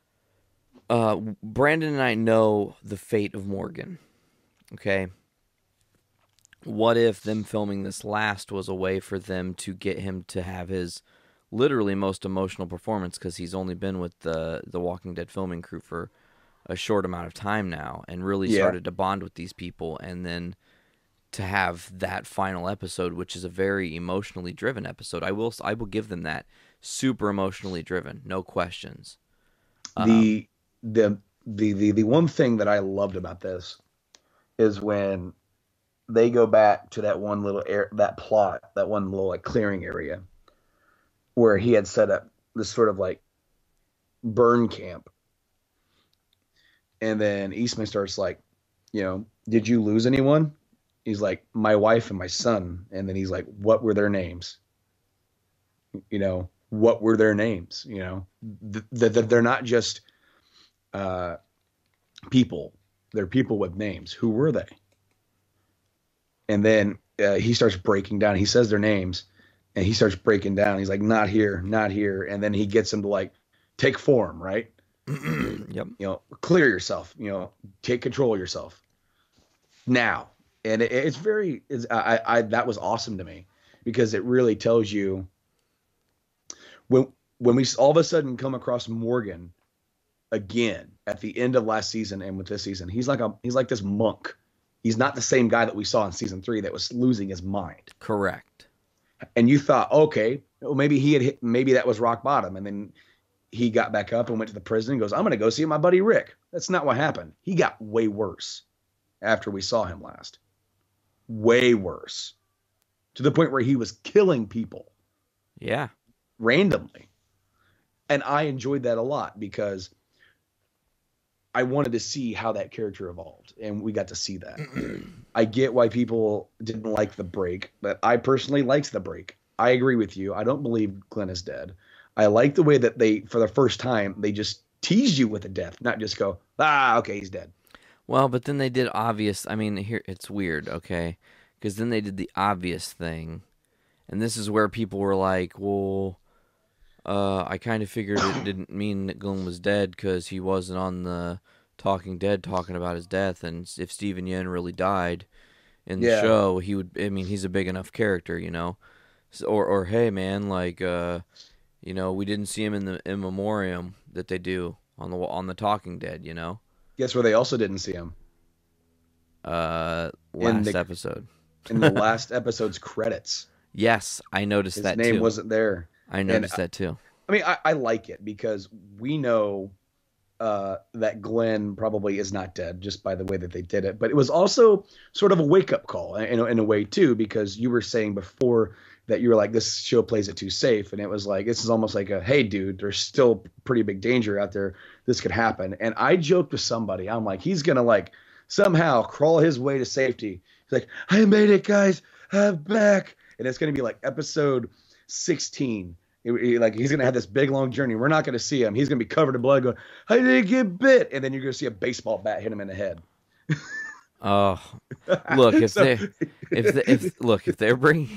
Brandon and I know the fate of Morgan. Okay? What if them filming this last was a way for them to get him to have his literally most emotional performance, because he's only been with the Walking Dead filming crew for a short amount of time now and really started to bond with these people, and then to have that final episode, which is a very emotionally driven episode. I will give them that. Super emotionally driven, no questions. The one thing that I loved about this is when they go back to that one little that one little like clearing area where he had set up this sort of like burn camp. And then Eastman starts like, did you lose anyone? He's like, my wife and my son. And then he's like, what were their names? What were their names? They're not just people. They're people with names. Who were they? And then he starts breaking down. He says their names. And he starts breaking down. He's like, not here, not here. And then he gets him to like take form, right? Yep. Clear yourself, take control of yourself now. And it's very, that was awesome to me because it really tells you when we all of a sudden come across Morgan again at the end of last season and with this season, he's like this monk. He's not the same guy that we saw in season 3 that was losing his mind. Correct. And you thought, okay, well, maybe that was rock bottom. And then he got back up and went to the prison and goes, I'm going to go see my buddy Rick. That's not what happened. He got way worse after we saw him last. Way worse. To the point where he was killing people. Yeah. Randomly. And I enjoyed that a lot because I wanted to see how that character evolved. And we got to see that. I get why people didn't like the break, but I personally liked the break. I agree with you. I don't believe Glenn is dead. I like the way that they, for the first time, they just tease you with a death, not just go, okay, he's dead. Well, but then they did obvious. I mean, here it's weird, okay? Because then they did the obvious thing, and this is where people were like, well, I kind of figured it didn't mean that Glenn was dead because he wasn't on the Talking Dead talking about his death, and if Steven Yeun really died in the show, he would. I mean, he's a big enough character, So, or hey, man, like, we didn't see him in the in memoriam that they do on the Talking Dead, Guess where they also didn't see him? Last episode. In the last episode's credits. Yes, I noticed that too. His name wasn't there. I noticed that too. I mean, I like it because we know that Glenn probably is not dead just by the way that they did it. But it was also sort of a wake-up call in a way too, because you were saying before that you were like, this show plays it too safe. And it was like, this is almost like a, hey, dude, there's still pretty big danger out there. This could happen. And I joked with somebody. I'm like, he's going to like somehow crawl his way to safety. He's like, I made it, guys. I'm back. And it's going to be like episode 16. Like he's going to have this big, long journey. We're not going to see him. He's going to be covered in blood going, I didn't get bit. And then you're going to see a baseball bat hit him in the head. Oh, look! If they're bringing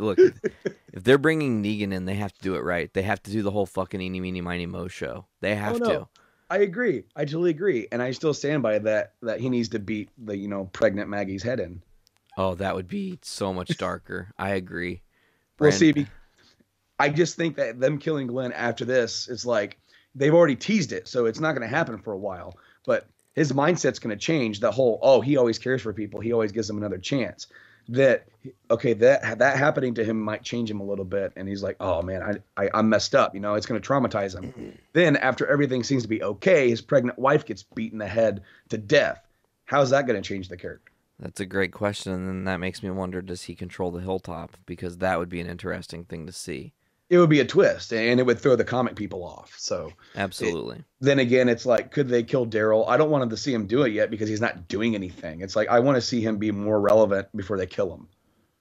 Negan in, they have to do it right. They have to do the whole fucking eeny meeny miny mo show. They have to. I agree. I totally agree, and I still stand by that he needs to beat the pregnant Maggie's head in. Oh, that would be so much darker. I agree. We'll see. I just think that them killing Glenn after this is like they've already teased it, so it's not going to happen for a while. But his mindset's going to change. The whole, he always cares for people. He always gives them another chance. That happening to him might change him a little bit. And he's like, oh man, I'm messed up. It's going to traumatize him. Then after everything seems to be okay, his pregnant wife gets beaten in the head to death. How's that going to change the character? That's a great question. And then that makes me wonder, does he control the hilltop? Because that would be an interesting thing to see. It would be a twist, and it would throw the comic people off. So absolutely. Then again, it's like, could they kill Daryl? I don't want them to see him do it yet because he's not doing anything. It's like I want to see him be more relevant before they kill him.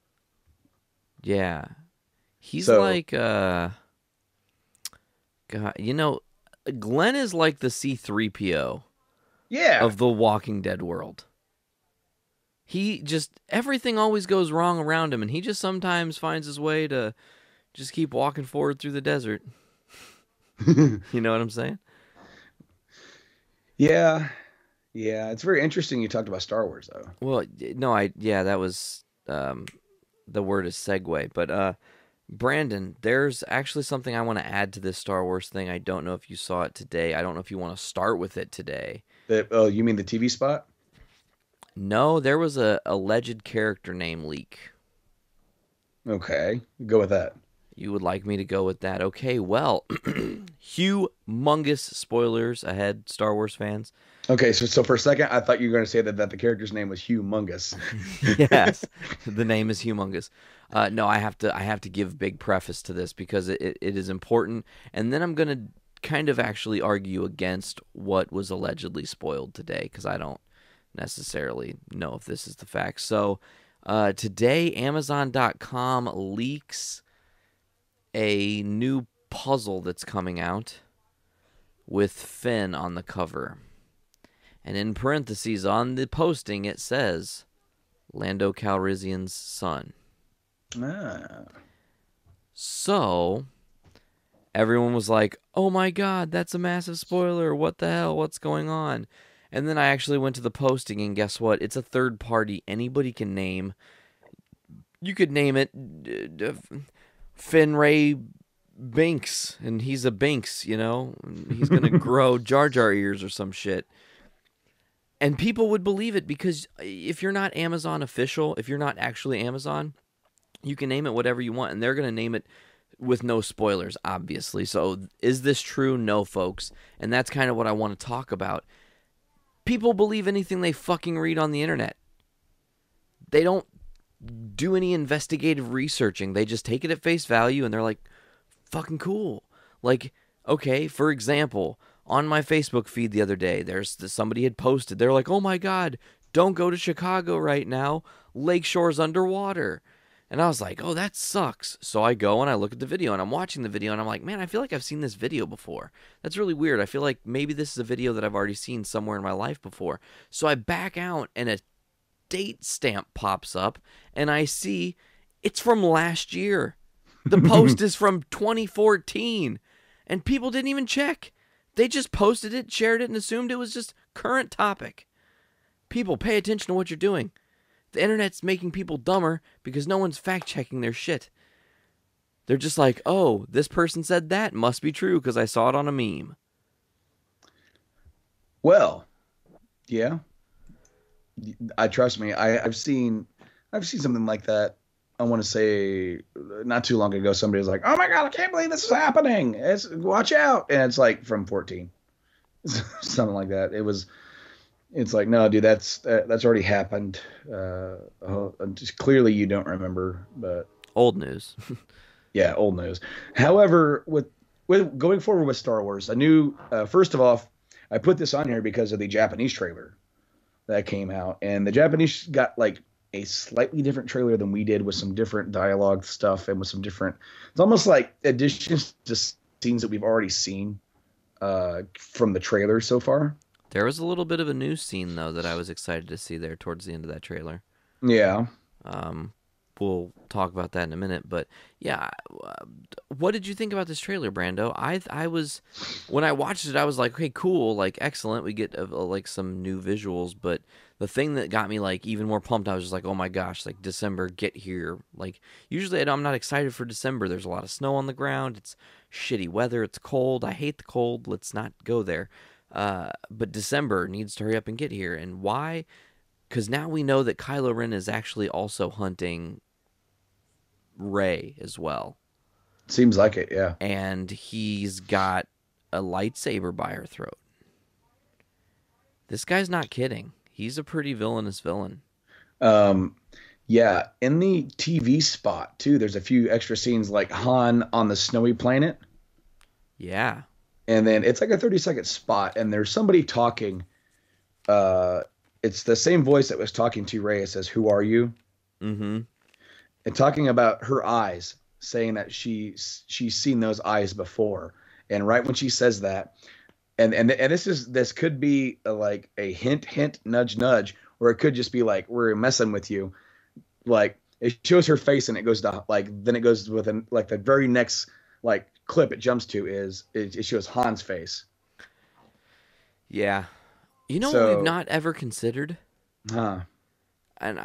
Yeah, he's like, God, Glenn is like the C-3PO. Yeah. Of the Walking Dead world. He just everything always goes wrong around him, and he just sometimes finds his way to just keep walking forward through the desert. You know what I'm saying? Yeah. Yeah. It's very interesting you talked about Star Wars, though. Well, no, that was, the word is segue. But, Brandon, there's actually something I want to add to this Star Wars thing. I don't know if you saw it today. I don't know if you want to start with it today. You mean the TV spot? No, there was a alleged character name leak. Okay. Go with that. You would like me to go with that? Okay, well, humongous spoilers ahead, Star Wars fans. Okay, so for a second, I thought you were going to say that the character's name was humongous. Yes, the name is humongous. No, I have to give big preface to this because it is important, and then I'm going to kind of actually argue against what was allegedly spoiled today because I don't necessarily know if this is the fact. So today, Amazon.com leaks a new puzzle that's coming out with Finn on the cover. And in parentheses on the posting, it says Lando Calrissian's son. Ah. So everyone was like, oh my God, that's a massive spoiler. What the hell? What's going on? And then I actually went to the posting, and guess what? It's a third party. Anybody can name. You could name it Finray Binks, and he's a Binks, you know? He's going to grow Jar Jar ears or some shit. And people would believe it because if you're not Amazon official, if you're not actually Amazon, you can name it whatever you want, and they're going to name it with no spoilers, obviously. So is this true? No, folks. And that's kind of what I want to talk about. People believe anything they fucking read on the internet. They don't do any investigative researching. They just take it at face value, and they're like, fucking cool. Like, okay, for example, on my Facebook feed the other day, somebody had posted, they're like, oh my God, don't go to Chicago right now. Lakeshore's underwater. And I was like, oh, that sucks. So I go and I look at the video, and I'm watching the video, and I'm like, man, I feel like I've seen this video before. That's really weird. I feel like maybe this is a video that I've already seen somewhere in my life before. So I back out, and a date stamp pops up, and I see it's from last year. The post is from 2014, and people didn't even check. They just posted it, shared it, and assumed it was just current topic. People, pay attention to what you're doing. The internet's making people dumber because no one's fact-checking their shit. They're just like, oh, this person said that. Must be true because I saw it on a meme. Well, yeah. Trust me. I've seen something like that. I want to say not too long ago, somebody was like, oh my God, I can't believe this is happening. Watch out. And it's like from 14. Something like that. It's like, no, dude, that's already happened. Just clearly you don't remember, but old news. Yeah, old news. However, with going forward with Star Wars, I knew first of all, I put this on here because of the Japanese trailer that came out, and the Japanese got like a slightly different trailer than we did, with some different dialogue stuff and with some different. It's almost like additions to scenes that we've already seen from the trailer so far. There was a little bit of a new scene, though, that I was excited to see there towards the end of that trailer. Yeah. We'll talk about that in a minute. But, yeah, what did you think about this trailer, Brando? I was, when I watched it, I was like, okay, cool, like, excellent. We get, like, some new visuals. But the thing that got me, like, even more pumped, I was just like, oh, my gosh, like, December, get here. Like, usually I'm not excited for December. There's a lot of snow on the ground. It's shitty weather. It's cold. I hate the cold. Let's not go there. But December needs to hurry up and get here. And why? Because now we know that Kylo Ren is actually also hunting Rey as well. Seems like it, yeah. And he's got a lightsaber by her throat. This guy's not kidding. He's a pretty villainous villain. Yeah, in the TV spot, too, there's a few extra scenes like Han on the snowy planet. Yeah. And then it's like a 30-second spot, and there's somebody talking. It's the same voice that was talking to Rey. It says, "Who are you?" Mm-hmm. And talking about her eyes, saying that she's seen those eyes before. And right when she says that, and this could be like a hint, nudge, or it could just be like, we're messing with you. Like, it shows her face, and it goes to then it goes within like the very next like clip it jumps to it shows Han's face. Yeah. You know what we've not ever considered? Huh. And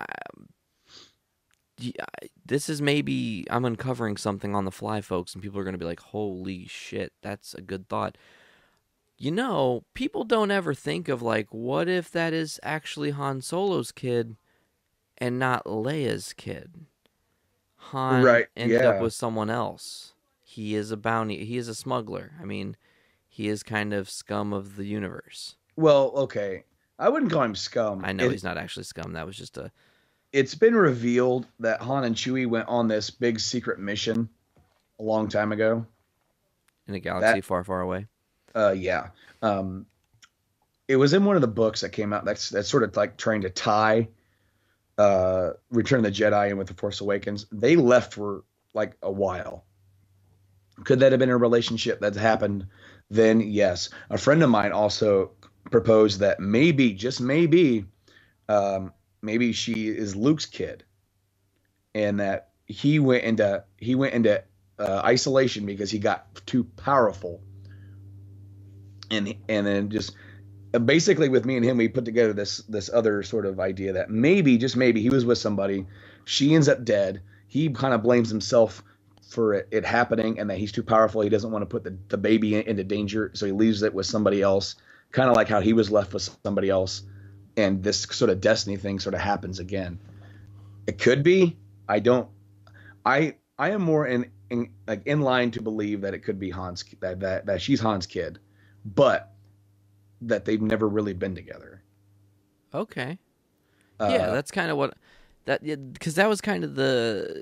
this is maybe I'm uncovering something on the fly, folks, and people are going to be like, holy shit, that's a good thought. You know, people don't ever think of, like, what if that is actually Han Solo's kid and not Leia's kid? Han ended up with someone else. He is a bounty. He is a smuggler. I mean, he is kind of scum of the universe. Well, okay. I wouldn't call him scum. I know he's not actually scum. That was just a... It's been revealed that Han and Chewie went on this big secret mission a long time ago. In a galaxy far, far away? Yeah. It was in one of the books that came out that's sort of like trying to tie Return of the Jedi in with The Force Awakens. They left for like a while. Could that have been a relationship that's happened then? Yes. A friend of mine also proposed that maybe, just maybe, maybe she is Luke's kid, and that he went into isolation because he got too powerful. And then just basically with me and him, we put together this other sort of idea that maybe, just maybe, he was with somebody. She ends up dead. He kind of blames himself for it happening and that he's too powerful. He doesn't want to put the baby into danger, so he leaves it with somebody else, kind of like how he was left with somebody else. And this sort of destiny thing sort of happens again. It could be. I am more in line to believe that it could be Han's, that she's Han's kid, but that they've never really been together. Okay. Yeah, that's kind of what that, because that was kind of the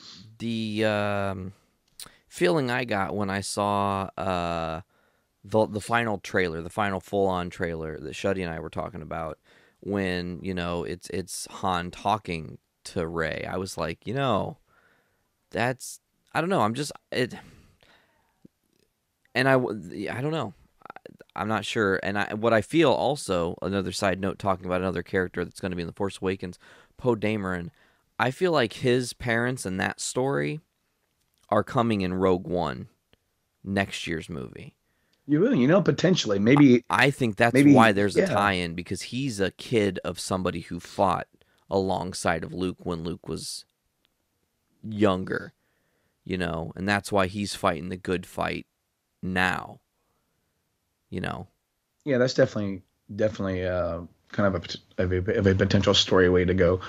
feeling I got when I saw the final trailer, the final full-on trailer that Shuddy and I were talking about, when, you know, it's Han talking to Rey. I was like, you know, that's, I don't know, I'm just, it, and I don't know, I'm not sure. And what I feel also, another side note, talking about another character that's going to be in The Force Awakens, Poe Dameron, I feel like his parents in that story are coming in Rogue One, next year's movie. You know, potentially, maybe. I think that's why there's a tie-in, because he's a kid of somebody who fought alongside of Luke when Luke was younger, you know, and that's why he's fighting the good fight now, you know. Yeah, that's definitely kind of a potential story way to go.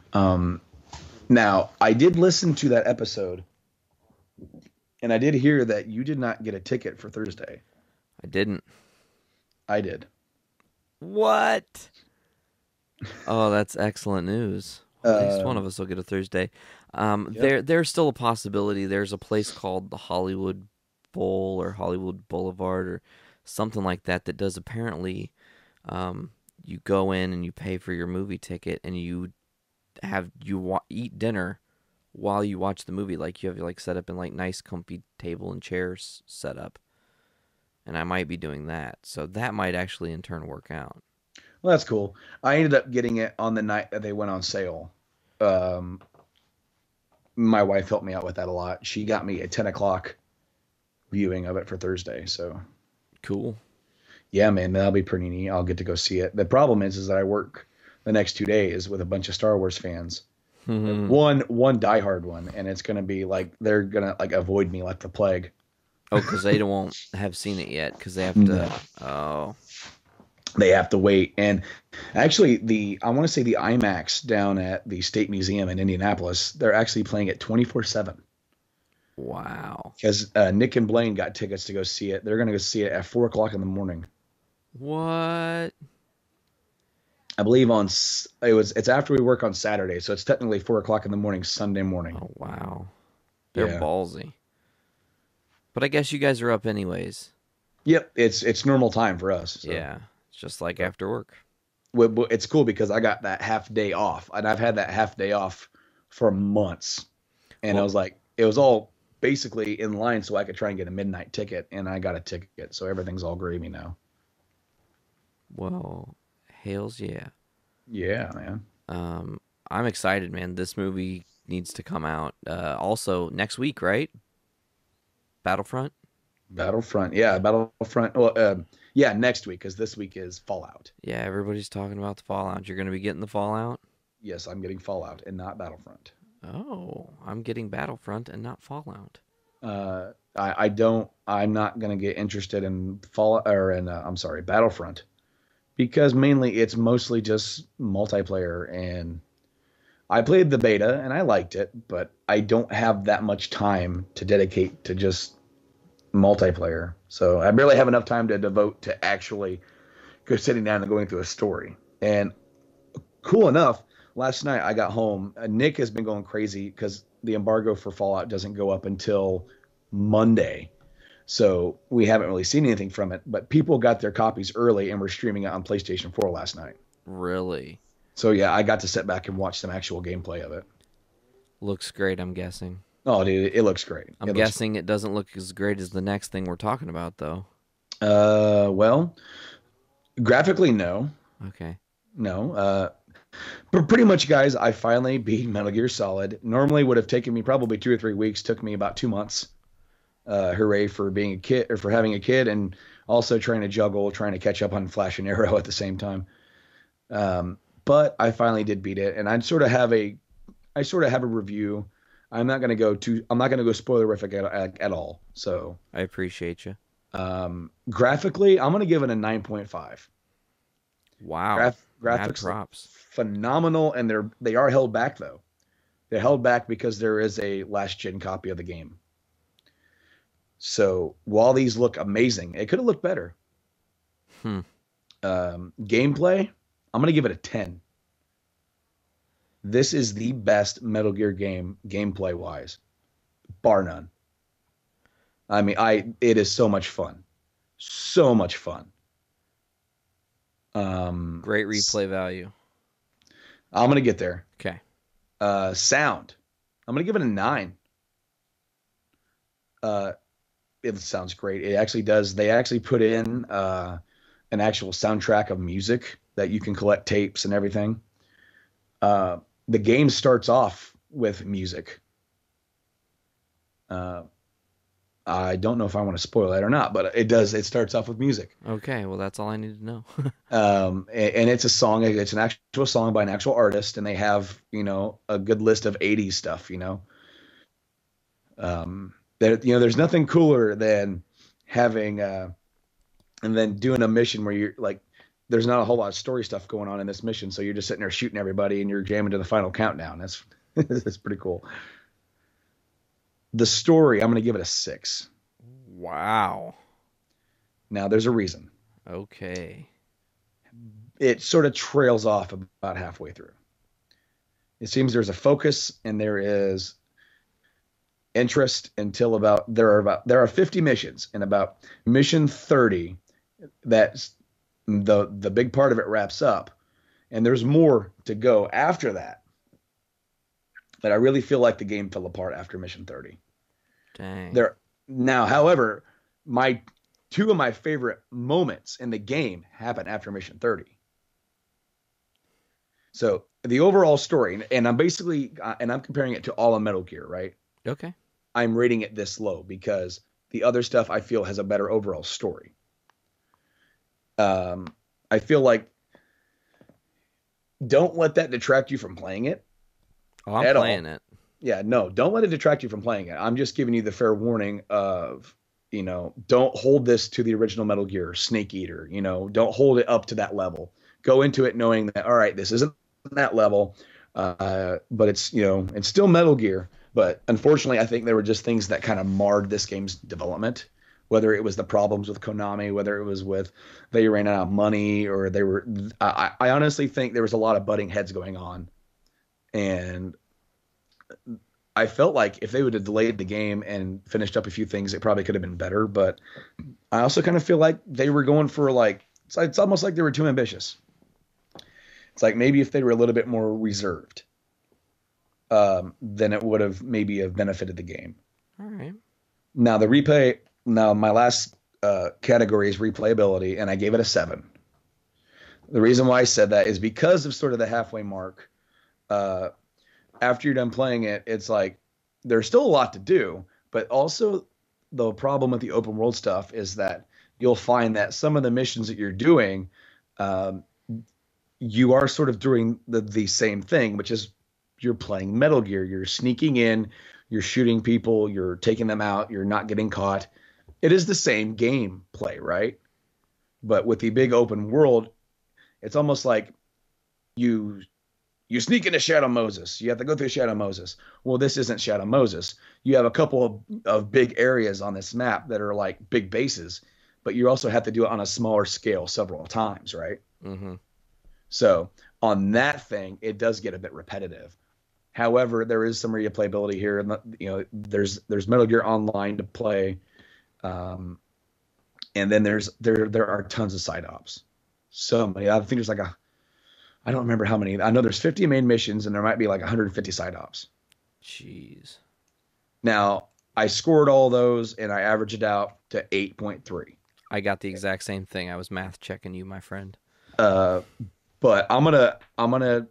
Now, I did listen to that episode, and I did hear that you did not get a ticket for Thursday. I didn't. I did. What? Oh, that's excellent news. Well, at least one of us will get a Thursday. There's still a possibility. There's a place called the Hollywood Bowl or Hollywood Boulevard or something like that that does apparently, you go in and you pay for your movie ticket and you eat dinner while you watch the movie. Like, you have like set up in like nice comfy table and chairs set up. And I might be doing that. So that might actually in turn work out. Well, that's cool. I ended up getting it on the night that they went on sale. My wife helped me out with that a lot. She got me a 10 o'clock viewing of it for Thursday. So cool. Yeah, man, that'll be pretty neat. I'll get to go see it. The problem is that I work the next 2 days with a bunch of Star Wars fans. Mm-hmm. One diehard one, and it's gonna be like they're gonna like avoid me like the plague. Oh, because they won't have seen it yet because they have to. Oh, they have to wait. And actually, I want to say the IMAX down at the State Museum in Indianapolis, they're actually playing it 24/7. Wow. Because Nick and Blaine got tickets to go see it. They're going to go see it at 4 o'clock in the morning. What? I believe it's after we work on Saturday, so it's technically 4 o'clock in the morning, Sunday morning. Oh, wow. They're ballsy. But I guess you guys are up anyways. Yep, it's normal time for us. So. Yeah, it's just like after work. It's cool because I got that half day off, and I've had that half day off for months. And I was like, it was all basically in line so I could try and get a midnight ticket, and I got a ticket, so everything's all gravy now. Well, hails yeah. Yeah, man. I'm excited, man. This movie needs to come out. Also, next week, right? Battlefront, yeah, Battlefront. Well, yeah, next week, because this week is Fallout. Yeah, everybody's talking about the Fallout. You're going to be getting the Fallout? Yes, I'm getting Fallout and not Battlefront. Oh, I'm getting Battlefront and not Fallout. I'm not going to get interested in Battlefront, because mainly it's mostly just multiplayer, and I played the beta and I liked it, but I don't have that much time to dedicate to just multiplayer. So I barely have enough time to devote to actually sitting down and going through a story. And cool enough, last night I got home. Nick has been going crazy because the embargo for Fallout doesn't go up until Monday. So we haven't really seen anything from it, but people got their copies early and were streaming it on PlayStation 4 last night. Really? So yeah, I got to sit back and watch some actual gameplay of it. Looks great, I'm guessing. Oh, dude, it looks great. I'm guessing it doesn't look as great as the next thing we're talking about, though. Well, graphically, no. Okay. No. But pretty much, guys, I finally beat Metal Gear Solid. Normally would have taken me probably 2 or 3 weeks. Took me about 2 months. hooray for being a kid or for having a kid, and also trying to catch up on Flash and Arrow at the same time. But I finally did beat it, and I sort of have a review. I'm not going to go spoilerific at all. So I appreciate you. Graphically, I'm going to give it a 9.5. Wow. Graphics props. Phenomenal, and they are held back though. They're held back because there is a last gen copy of the game. So while these look amazing, it could have looked better. Gameplay, I'm going to give it a 10. This is the best Metal Gear game gameplay wise, bar none. I mean, it is so much fun. So much fun. Great replay value. I'm going to get there. Okay. Sound, I'm going to give it a 9. It sounds great. It actually does. They actually put in an actual soundtrack of music that you can collect tapes and everything. The game starts off with music. I don't know if I want to spoil that or not, but it does. It starts off with music. Okay, well, that's all I need to know. And it's a song. It's an actual song by an actual artist, and they have, a good list of 80s stuff, there's nothing cooler than having, and then doing a mission where you're like, there's not a whole lot of story stuff going on in this mission. So you're just sitting there shooting everybody and you're jamming to the final countdown. That's pretty cool. The story, I'm going to give it a 6. Wow. Now there's a reason. Okay. It sort of trails off about halfway through. It seems there's a focus and there is interest until there are 50 missions, and about mission 30, that's the big part of it wraps up, and there's more to go after that. But I really feel like the game fell apart after mission 30. Dang. However, two of my favorite moments in the game happen after mission 30. So the overall story, and I'm comparing it to all of Metal Gear, right? Okay. I'm rating it this low because the other stuff I feel has a better overall story. I feel like don't let that detract you from playing it. Oh, I'm playing it. Yeah, no, don't let it detract you from playing it. I'm just giving you the fair warning of, don't hold this to the original Metal Gear, Snake Eater, don't hold it up to that level. Go into it knowing that, all right, this isn't that level, but it's, it's still Metal Gear. But unfortunately, I think there were just things that kind of marred this game's development, whether it was the problems with Konami, whether it was with they ran out of money, or I honestly think there was a lot of butting heads going on. And I felt like if they would have delayed the game and finished up a few things, it probably could have been better. But I also kind of feel like they were going for it's almost like they were too ambitious. It's like maybe if they were a little bit more reserved, then it would have benefited the game. All right. Now my last category is replayability, and I gave it a 7. The reason why I said that is because of sort of the halfway mark. After you're done playing it, it's like there's still a lot to do, but also the problem with the open world stuff is that you'll find that some of the missions that you're doing, you are sort of doing the same thing, which is you're playing Metal Gear. You're sneaking in, you're shooting people, you're taking them out, you're not getting caught. It is the same gameplay, right? But with the big open world, it's almost like you sneak into Shadow Moses. You have to go through Shadow Moses. Well, this isn't Shadow Moses. You have a couple of big areas on this map that are like big bases, but you also have to do it on a smaller scale several times, right? Mm-hmm. So on that thing, it does get a bit repetitive. However, there is some replayability here, and there's Metal Gear Online to play, and then there are tons of side ops. So many. I think there's I don't remember how many. I know there's 50 main missions, and there might be like 150 side ops. Jeez. Now, I scored all those, and I averaged it out to 8.3. I got the exact same thing. I was math checking you, my friend. But I'm gonna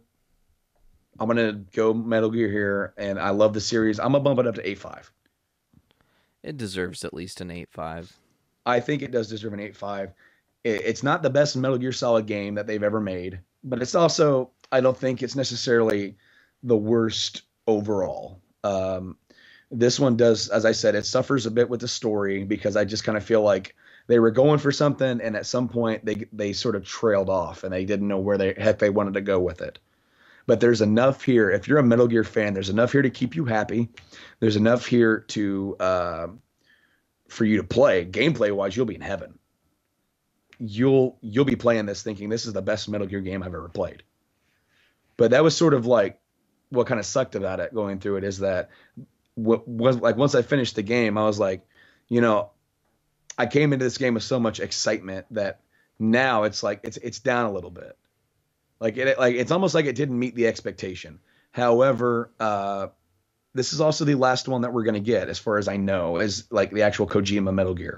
go Metal Gear here, and I love the series. I'm gonna bump it up to 8.5. It deserves at least an 8.5. I think it does deserve an 8.5. It's not the best Metal Gear Solid game that they've ever made, but it's also, I don't think it's necessarily the worst overall. This one does, as I said, it suffers a bit with the story because I just kind of feel like they were going for something, and at some point they sort of trailed off, and they didn't know where the heck they wanted to go with it. But there's enough here. If you're a Metal Gear fan, there's enough here to keep you happy. There's enough here to for you to play. Gameplay wise, you'll be in heaven. You'll be playing this thinking this is the best Metal Gear game I've ever played. But that was sort of like what kind of sucked about it going through it is that once I finished the game, I was like, I came into this game with so much excitement that now it's like it's down a little bit. It's almost like it didn't meet the expectation. However, this is also the last one that we're going to get, as far as I know, is like the actual Kojima Metal Gear.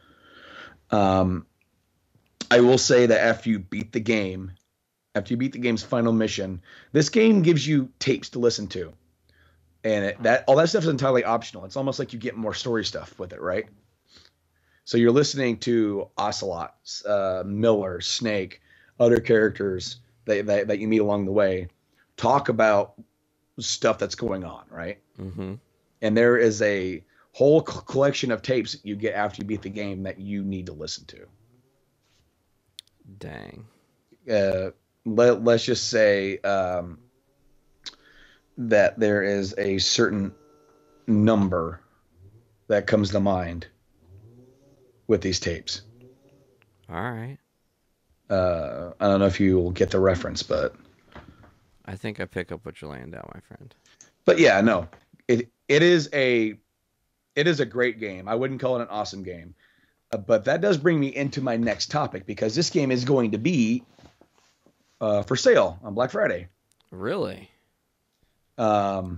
I will say that after you beat the game's final mission, this game gives you tapes to listen to, and all that stuff is entirely optional. It's almost like you get more story stuff with it, right? So you're listening to Ocelot, Miller, Snake, other characters that you meet along the way talk about stuff that's going on, right? Mm-hmm. And there is a whole collection of tapes that you get after you beat the game that you need to listen to. Dang. Let's just say that there is a certain number that comes to mind with these tapes. All right. I don't know if you will get the reference, but I think I pick up what you're laying down, my friend. But yeah, no, it is a great game. I wouldn't call it an awesome game, but that does bring me into my next topic because this game is going to be for sale on Black Friday. Really? It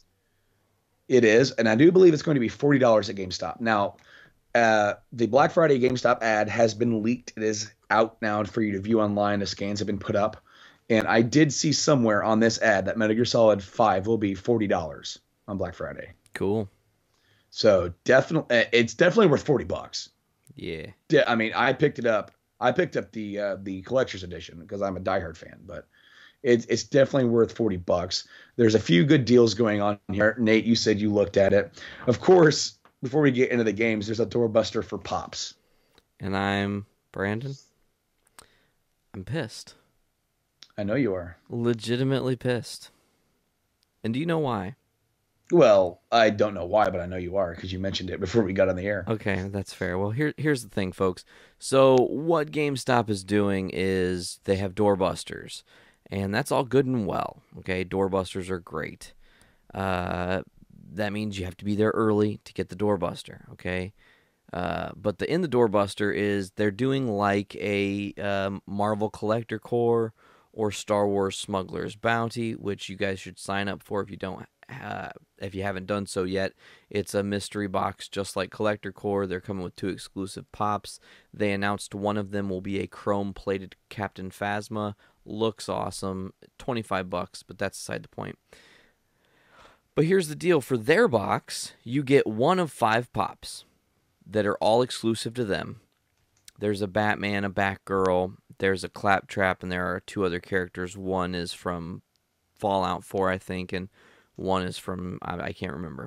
is, and I do believe it's going to be $40 at GameStop. Now, the Black Friday GameStop ad has been leaked. It is out now for you to view online. The scans have been put up. And I did see somewhere on this ad that Metal Gear Solid 5 will be $40 on Black Friday. Cool. So it's definitely worth $40. Yeah. I mean, I picked it up. I picked up the collector's edition because I'm a diehard fan, but it's definitely worth $40. There's a few good deals going on here. Nate, you said you looked at it. Of course, before we get into the games, there's a doorbuster for Pops. And I'm Brandon. I'm pissed. I know you are. Legitimately pissed. And do you know why? Well, I don't know why, but I know you are because you mentioned it before we got on the air. Okay, that's fair. Well, here's the thing, folks. So what GameStop is doing is they have doorbusters, and that's all good and well. Okay, doorbusters are great. That means you have to be there early to get the doorbuster. Okay, but in the doorbuster is they're doing like a Marvel Collector Core or Star Wars Smuggler's Bounty, which you guys should sign up for if you haven't done so yet. It's a mystery box just like Collector Core. They're coming with 2 exclusive pops. They announced one of them will be a chrome-plated Captain Phasma. Looks awesome. $25, but that's beside the point. But here's the deal. For their box, you get one of 5 pops that are all exclusive to them. There's a Batman, a Batgirl, there's a Claptrap, and there are 2 other characters. One is from Fallout 4, I think, and one is from, I can't remember.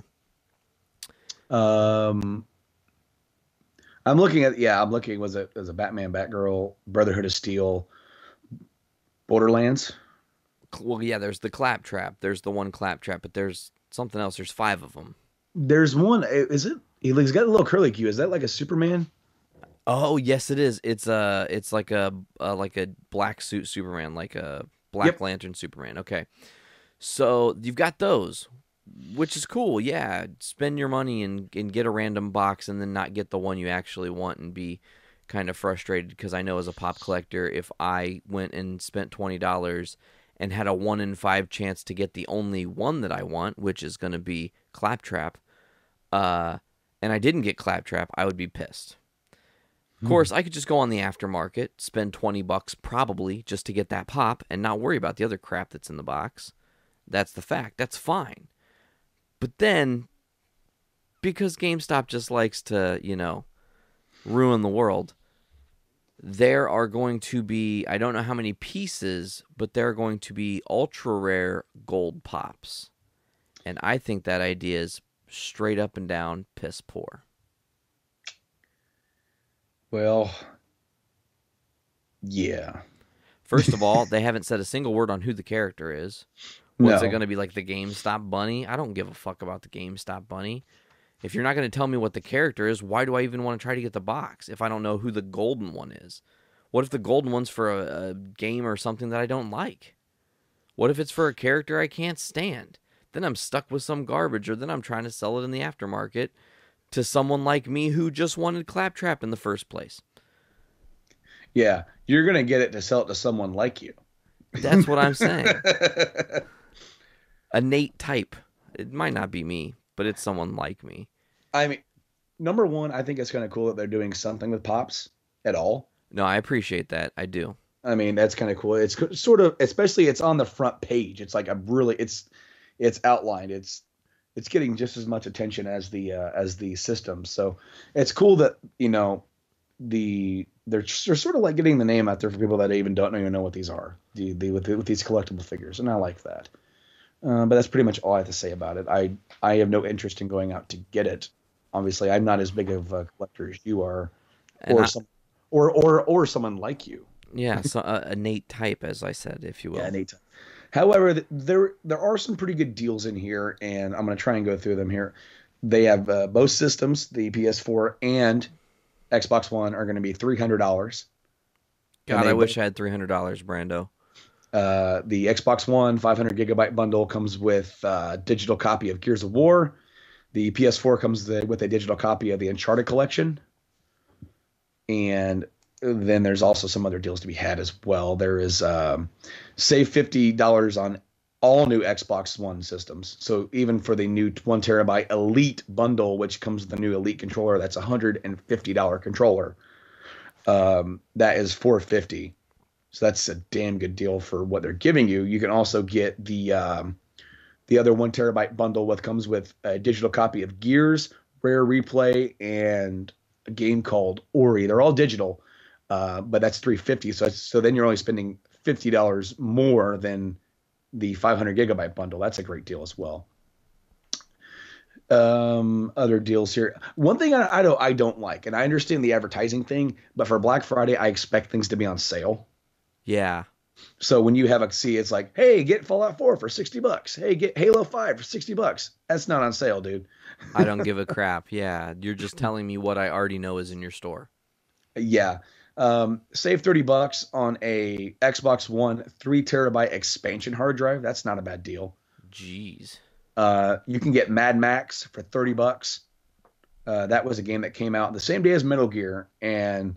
I'm looking, was it a Batman, Batgirl, Brotherhood of Steel, Borderlands? Well, yeah, there's the Claptrap. There's the one Claptrap, but there's something else. There's 5 of them. There's one, is it? He's got a little curly Q. Is that like a Superman? Oh, yes, it is. It's like a black suit Superman, like a Black Lantern Superman. Okay. So you've got those, which is cool. Yeah, spend your money and get a random box and then not get the one you actually want and be kind of frustrated because I know as a pop collector, if I went and spent $20 and had a 1 in 5 chance to get the only one that I want, which is going to be Claptrap, and I didn't get Claptrap, I would be pissed. Of course, I could just go on the aftermarket, spend $20 probably just to get that pop and not worry about the other crap that's in the box. That's the fact. That's fine. But then, because GameStop just likes to, ruin the world. There are going to be, I don't know how many pieces, but there are going to be ultra rare gold pops. And I think that idea is straight up and down piss poor. Well, yeah. First of all, they haven't said a single word on who the character is. What's it No. going to be, like the GameStop bunny? I don't give a fuck about the GameStop bunny. If you're not going to tell me what the character is, why do I even want to try to get the box if I don't know who the golden one is? What if the golden one's for a game or something that I don't like? What if it's for a character I can't stand? Then I'm stuck with some garbage, or then I'm trying to sell it in the aftermarket to someone like me who just wanted Claptrap in the first place. Yeah, you're going to get it to sell it to someone like you. That's what I'm saying. A Nate type. It might not be me, but it's someone like me. I mean, number one, I think it's kind of cool that they're doing something with Pops at all. No, I appreciate that. I do. I mean, that's kind of cool. It's sort of, especially it's on the front page. It's like it's outlined. It's getting just as much attention as the system. So it's cool that, they're sort of like getting the name out there for people that even don't even know what these are, with these collectible figures. And I like that. But that's pretty much all I have to say about it. I have no interest in going out to get it. Obviously, I'm not as big of a collector as you are, or someone like you. Yeah, so a Nate type, as I said, if you will. Yeah, Nate type. However, there are some pretty good deals in here, and I'm going to try and go through them here. They have both systems, the PS4 and Xbox One, are going to be $300. God, I wish I had $300, Brando. The Xbox One 500 gigabyte bundle comes with a digital copy of Gears of War. The PS4 comes with a digital copy of the Uncharted collection. And then there's also some other deals to be had as well. There is save $50 on all new Xbox One systems. So even for the new 1 terabyte Elite bundle, which comes with the new Elite controller, that's a $150 controller. That is $450. So that's a damn good deal for what they're giving you. You can also get the other 1 terabyte bundle, what comes with a digital copy of Gears, Rare Replay, and a game called Ori. They're all digital, but that's $350. So then you're only spending $50 more than the 500 gigabyte bundle. That's a great deal as well. Other deals here. One thing I don't like, and I understand the advertising thing, but for Black Friday, I expect things to be on sale. Yeah. So when you have it's like, hey, get Fallout 4 for $60. Hey, get Halo 5 for $60. That's not on sale, dude. I don't give a crap. Yeah, you're just telling me what I already know is in your store. Yeah. Save $30 on a Xbox One 3 terabyte expansion hard drive. That's not a bad deal. Jeez. You can get Mad Max for $30. That was a game that came out the same day as Metal Gear, and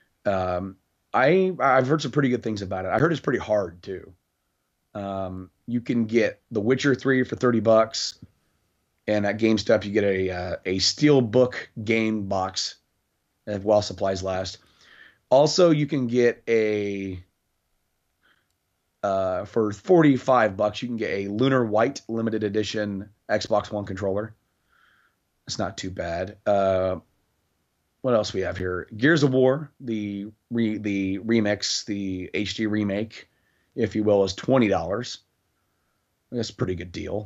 I've heard some pretty good things about it. I heard it's pretty hard too. You can get The Witcher 3 for $30, and at GameStop you get a Steelbook game box while supplies last. Also, you can get for $45, you can get a Lunar White limited edition Xbox One controller. It's not too bad. What else we have here? Gears of War, the remix, the HD remake, if you will, is $20. That's a pretty good deal.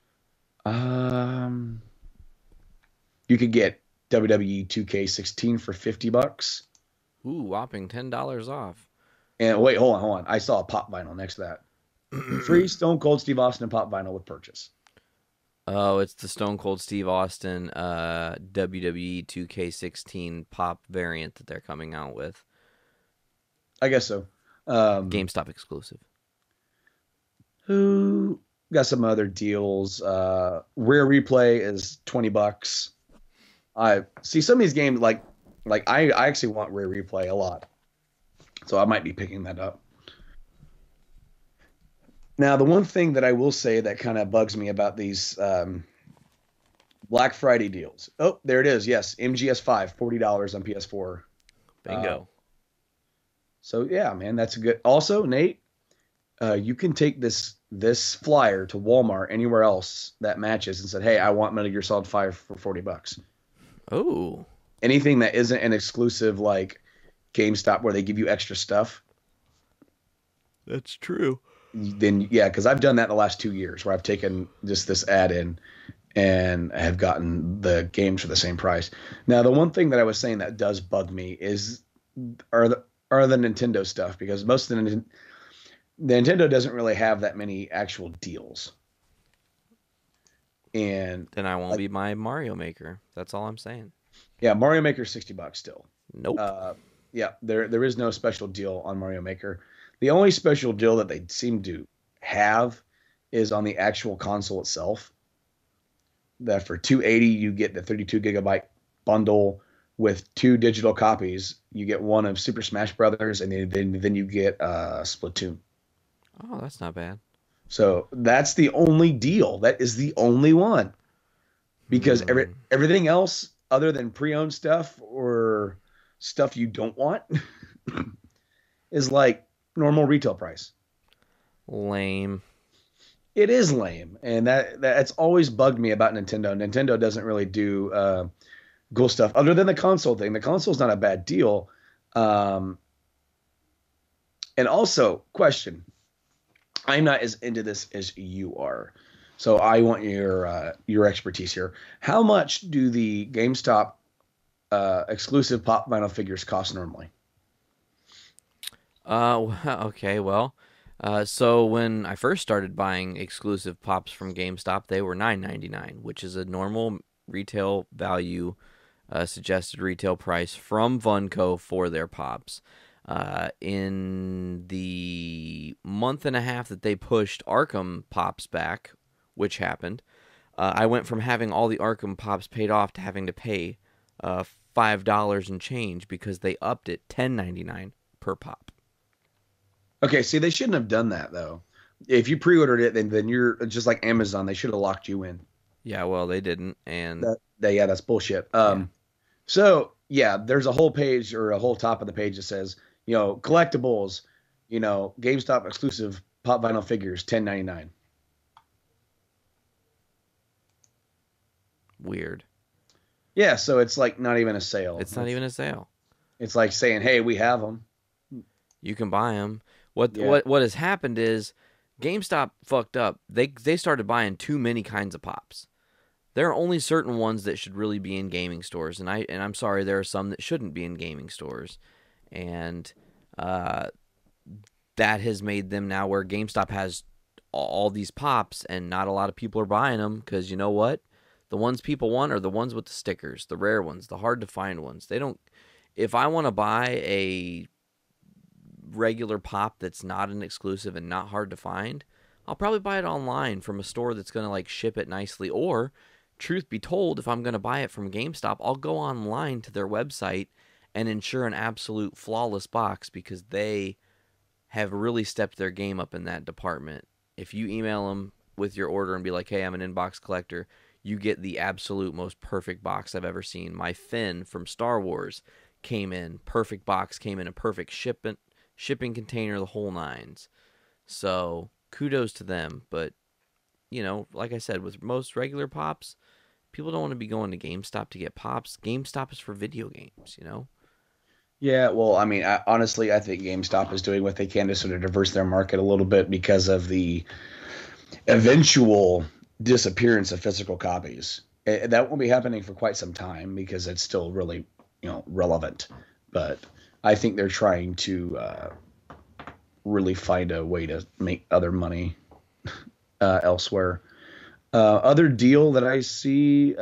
You could get WWE 2K16 for $50. Ooh, whopping $10 off. And wait, hold on. I saw a pop vinyl next to that. Free Stone Cold Steve Austin pop vinyl with purchase. Oh, it's the Stone Cold Steve Austin WWE 2K16 pop variant that they're coming out with. I guess so. GameStop exclusive. Who got some other deals? Rare Replay is $20. I see some of these games like I actually want Rare Replay a lot, so I might be picking that up. Now, the one thing that I will say that kind of bugs me about these Black Friday deals. Oh, there it is. Yes, MGS5, $40 on PS4. Bingo. So yeah, man, that's a good. Also, Nate, You can take this flyer to Walmart, anywhere else that matches, and said, "Hey, I want Metal Gear Solid 5 for $40." Oh, Anything that isn't an exclusive like GameStop where they give you extra stuff, that's true. then yeah, because I've done that the last 2 years where I've taken just this ad in and have gotten the games for the same price. Now, the one thing that I was saying that does bug me are the Nintendo stuff, because most of the Nintendo doesn't really have that many actual deals. And Then I won't be my Mario Maker. That's all I'm saying. yeah, Mario Maker $60 still. Nope. Yeah, there is no special deal on Mario Maker. The only special deal that they seem to have is on the actual console itself. That for $280 you get the 32 gigabyte bundle with 2 digital copies. You get one of Super Smash Brothers, and then you get Splatoon. Oh, that's not bad. So that's the only deal. That is the only one, because everything else other than pre-owned stuff or stuff you don't want is like normal retail price. Lame. It is lame, and that's always bugged me about Nintendo. Nintendo doesn't really do cool stuff other than the console thing. The console's not a bad deal. And also, question: I'm not as into this as you are, so I want your expertise here. How much do the GameStop exclusive pop vinyl figures cost normally? Okay, well, so when I first started buying exclusive pops from GameStop, they were $9.99, which is a normal retail value, suggested retail price from Funko for their pops. In the month and a half that they pushed Arkham pops back, which happened, I went from having all the Arkham pops paid off to having to pay $5 and change because they upped it $10.99 per pop. Okay, see, they shouldn't have done that though. If you pre-ordered it, then you're just like Amazon. They should have locked you in. Yeah, well, they didn't, and Yeah, that's bullshit. Yeah. So yeah, there's a whole page or a whole top of the page that says, collectibles, GameStop exclusive pop vinyl figures, $10.99. weird. Yeah, so it's like not even a sale. It's not even a sale. It's like saying, "Hey, we have them." You can buy them. What Yeah. what has happened is GameStop fucked up. They started buying too many kinds of pops. There are only certain ones that should really be in gaming stores, and I'm sorry, there are some that shouldn't be in gaming stores, and that has made them now where GameStop has all these pops, and not a lot of people are buying them because you know what? The ones people want are the ones with the stickers, the rare ones, the hard to find ones. They don't. If I want to buy a regular pop that's not an exclusive and not hard to find, I'll probably buy it online from a store that's going to like ship it nicely. Or, truth be told, if I'm going to buy it from GameStop, I'll go online to their website and ensure an absolute flawless box because they have really stepped their game up in that department. If you email them with your order and be like, "Hey, I'm an inbox collector," you get the absolute most perfect box I've ever seen. My Finn from Star Wars came in perfect box, came in a perfect shipping container, the whole nines. So kudos to them. But like I said, with most regular pops, people don't want to be going to GameStop to get pops. GameStop is for video games. Yeah, well, I mean, honestly, I think GameStop is doing what they can to sort of diverse their market a little bit because of the eventual disappearance of physical copies. That won't be happening for quite some time because it's still really, relevant. But I think they're trying to really find a way to make other money elsewhere. Other deal that I see,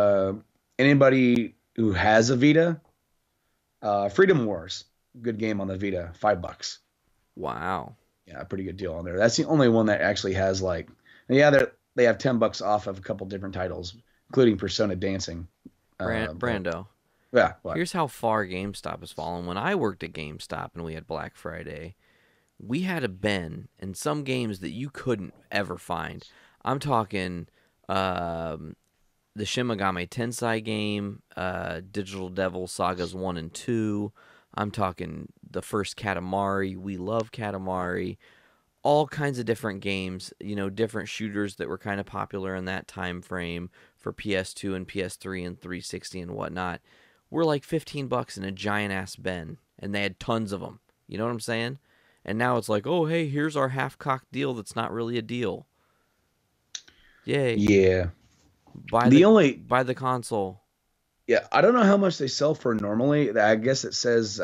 anybody who has a Vita, Freedom Wars, good game on the Vita, $5. Wow. Yeah, pretty good deal on there. That's the only one that actually has they have $10 off of a couple different titles, including Persona Dancing. Brando. Yeah. What? Here's how far GameStop has fallen. When I worked at GameStop and we had Black Friday, we had a bin in some games that you couldn't ever find. I'm talking the Shin Megami Tensei game, Digital Devil Sagas 1 and 2. I'm talking the first Katamari. We love Katamari. all kinds of different games, different shooters that were kind of popular in that time frame for PS2 and PS3 and 360 and whatnot, were like $15 in a giant ass bin, and they had tons of them. You know what I'm saying? And now it's like, oh, hey, here's our half-cocked deal that's not really a deal. Yay. Yeah. Buy the console. Yeah, I don't know how much they sell for normally. I guess it says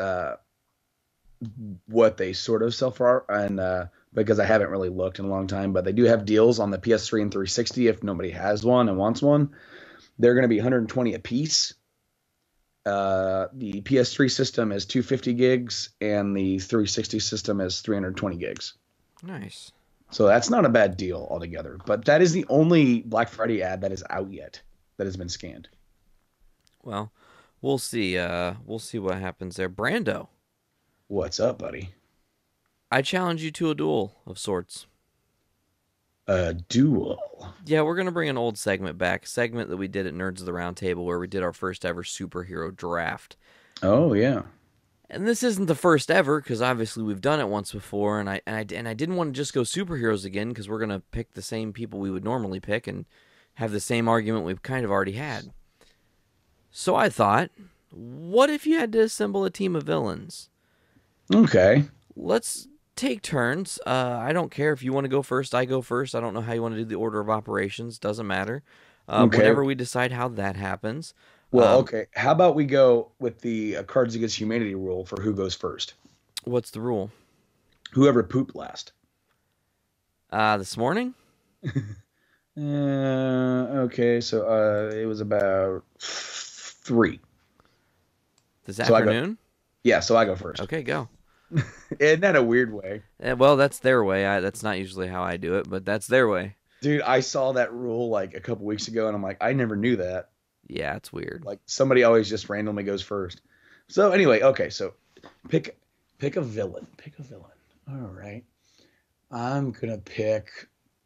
what they sort of sell for, and because I haven't really looked in a long time, but they do have deals on the PS3 and 360 if nobody has one and wants one. They're going to be 120 a piece. The PS3 system is 250 gigs, and the 360 system is 320 gigs. Nice. So that's not a bad deal altogether. But that is the only Black Friday ad that is out yet that has been scanned. Well, we'll see. We'll see what happens there. Brando. What's up, buddy? I challenge you to a duel of sorts. A duel? Yeah, we're going to bring an old segment back. A segment that we did at Nerds of the Round Table where we did our first ever superhero draft. Oh, yeah. And this isn't the first ever, because obviously we've done it once before, and I didn't want to just go superheroes again, because we're going to pick the same people we would normally pick and have the same argument we've kind of already had. So I thought, what if you had to assemble a team of villains? Okay. Let's take turns. I don't care if you want to go first, I go first. I don't know how you want to do the order of operations. Doesn't matter. Okay. Whenever we decide how that happens. Well, okay. How about we go with the Cards Against Humanity rule for who goes first? What's the rule? Whoever pooped last. This morning? Okay, so it was about 3. This afternoon? So I go first. Okay, go. Isn't that a weird way? Well, that's their way. That's not usually how I do it, but that's their way. Dude, I saw that rule like a couple weeks ago, and I'm like, I never knew that. Yeah, it's weird. Like somebody always just randomly goes first. So anyway, okay, so pick a villain. Pick a villain. All right. I'm gonna pick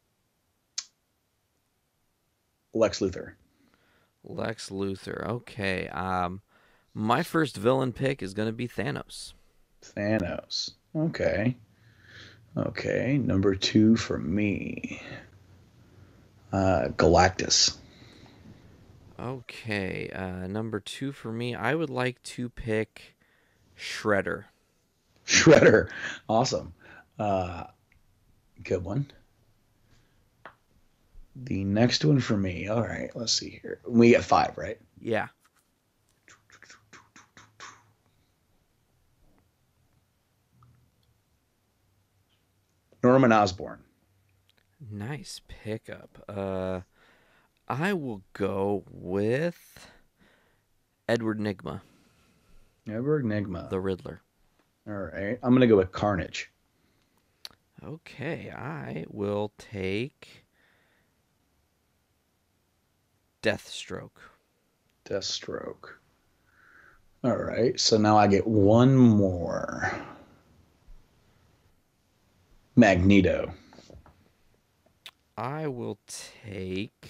Lex Luthor. Lex Luthor. Okay. My first villain pick is gonna be Thanos. Thanos. Okay. Okay. Number 2 for me. Galactus. Okay. Number 2 for me, I would like to pick Shredder. Shredder. Awesome. Good one. The next one for me. All right. Let's see here. We get 5, right? Yeah. Norman Osborn. Nice pickup. I will go with Edward Nygma. Edward Nygma. The Riddler. All right. I'm going to go with Carnage. Okay. I will take Deathstroke. Deathstroke. All right. So now I get one more. Magneto. I will take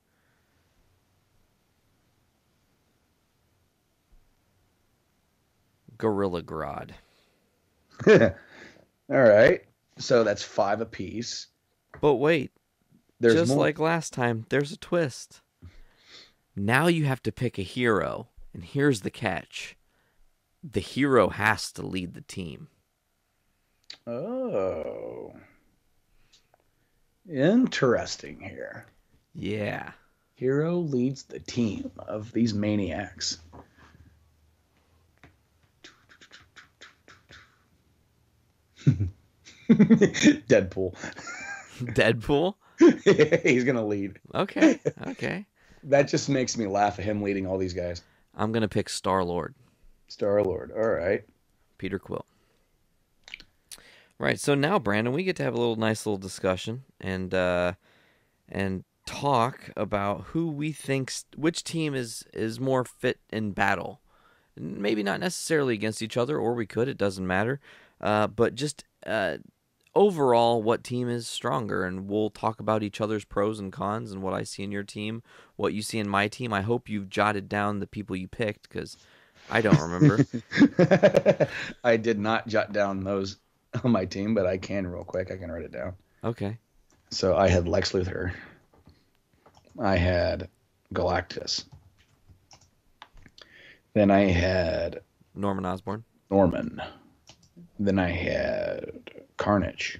Gorilla Grodd. All right. So that's 5 apiece. But wait, There's just more. like last time, there's a twist. Now you have to pick a hero, and here's the catch. The hero has to lead the team. Oh. Interesting here. Yeah. Hero leads the team of these maniacs. Deadpool. Deadpool? He's going to lead. Okay. Okay. That just makes me laugh at him leading all these guys. I'm going to pick Star-Lord. Star-Lord. All right. Peter Quill. Right. So now, Brandon, we get to have a nice little discussion and talk about who we think, which team is more fit in battle. Maybe not necessarily against each other, or we could. It doesn't matter. But just overall, what team is stronger, and we'll talk about each other's pros and cons and what I see in your team, what you see in my team. I hope you've jotted down the people you picked, because I don't remember. I did not jot down those on my team, but I can real quick. I can write it down. Okay. So I had Lex Luthor. I had Galactus. Then I had Norman Osborn. Norman. Then I had Carnage.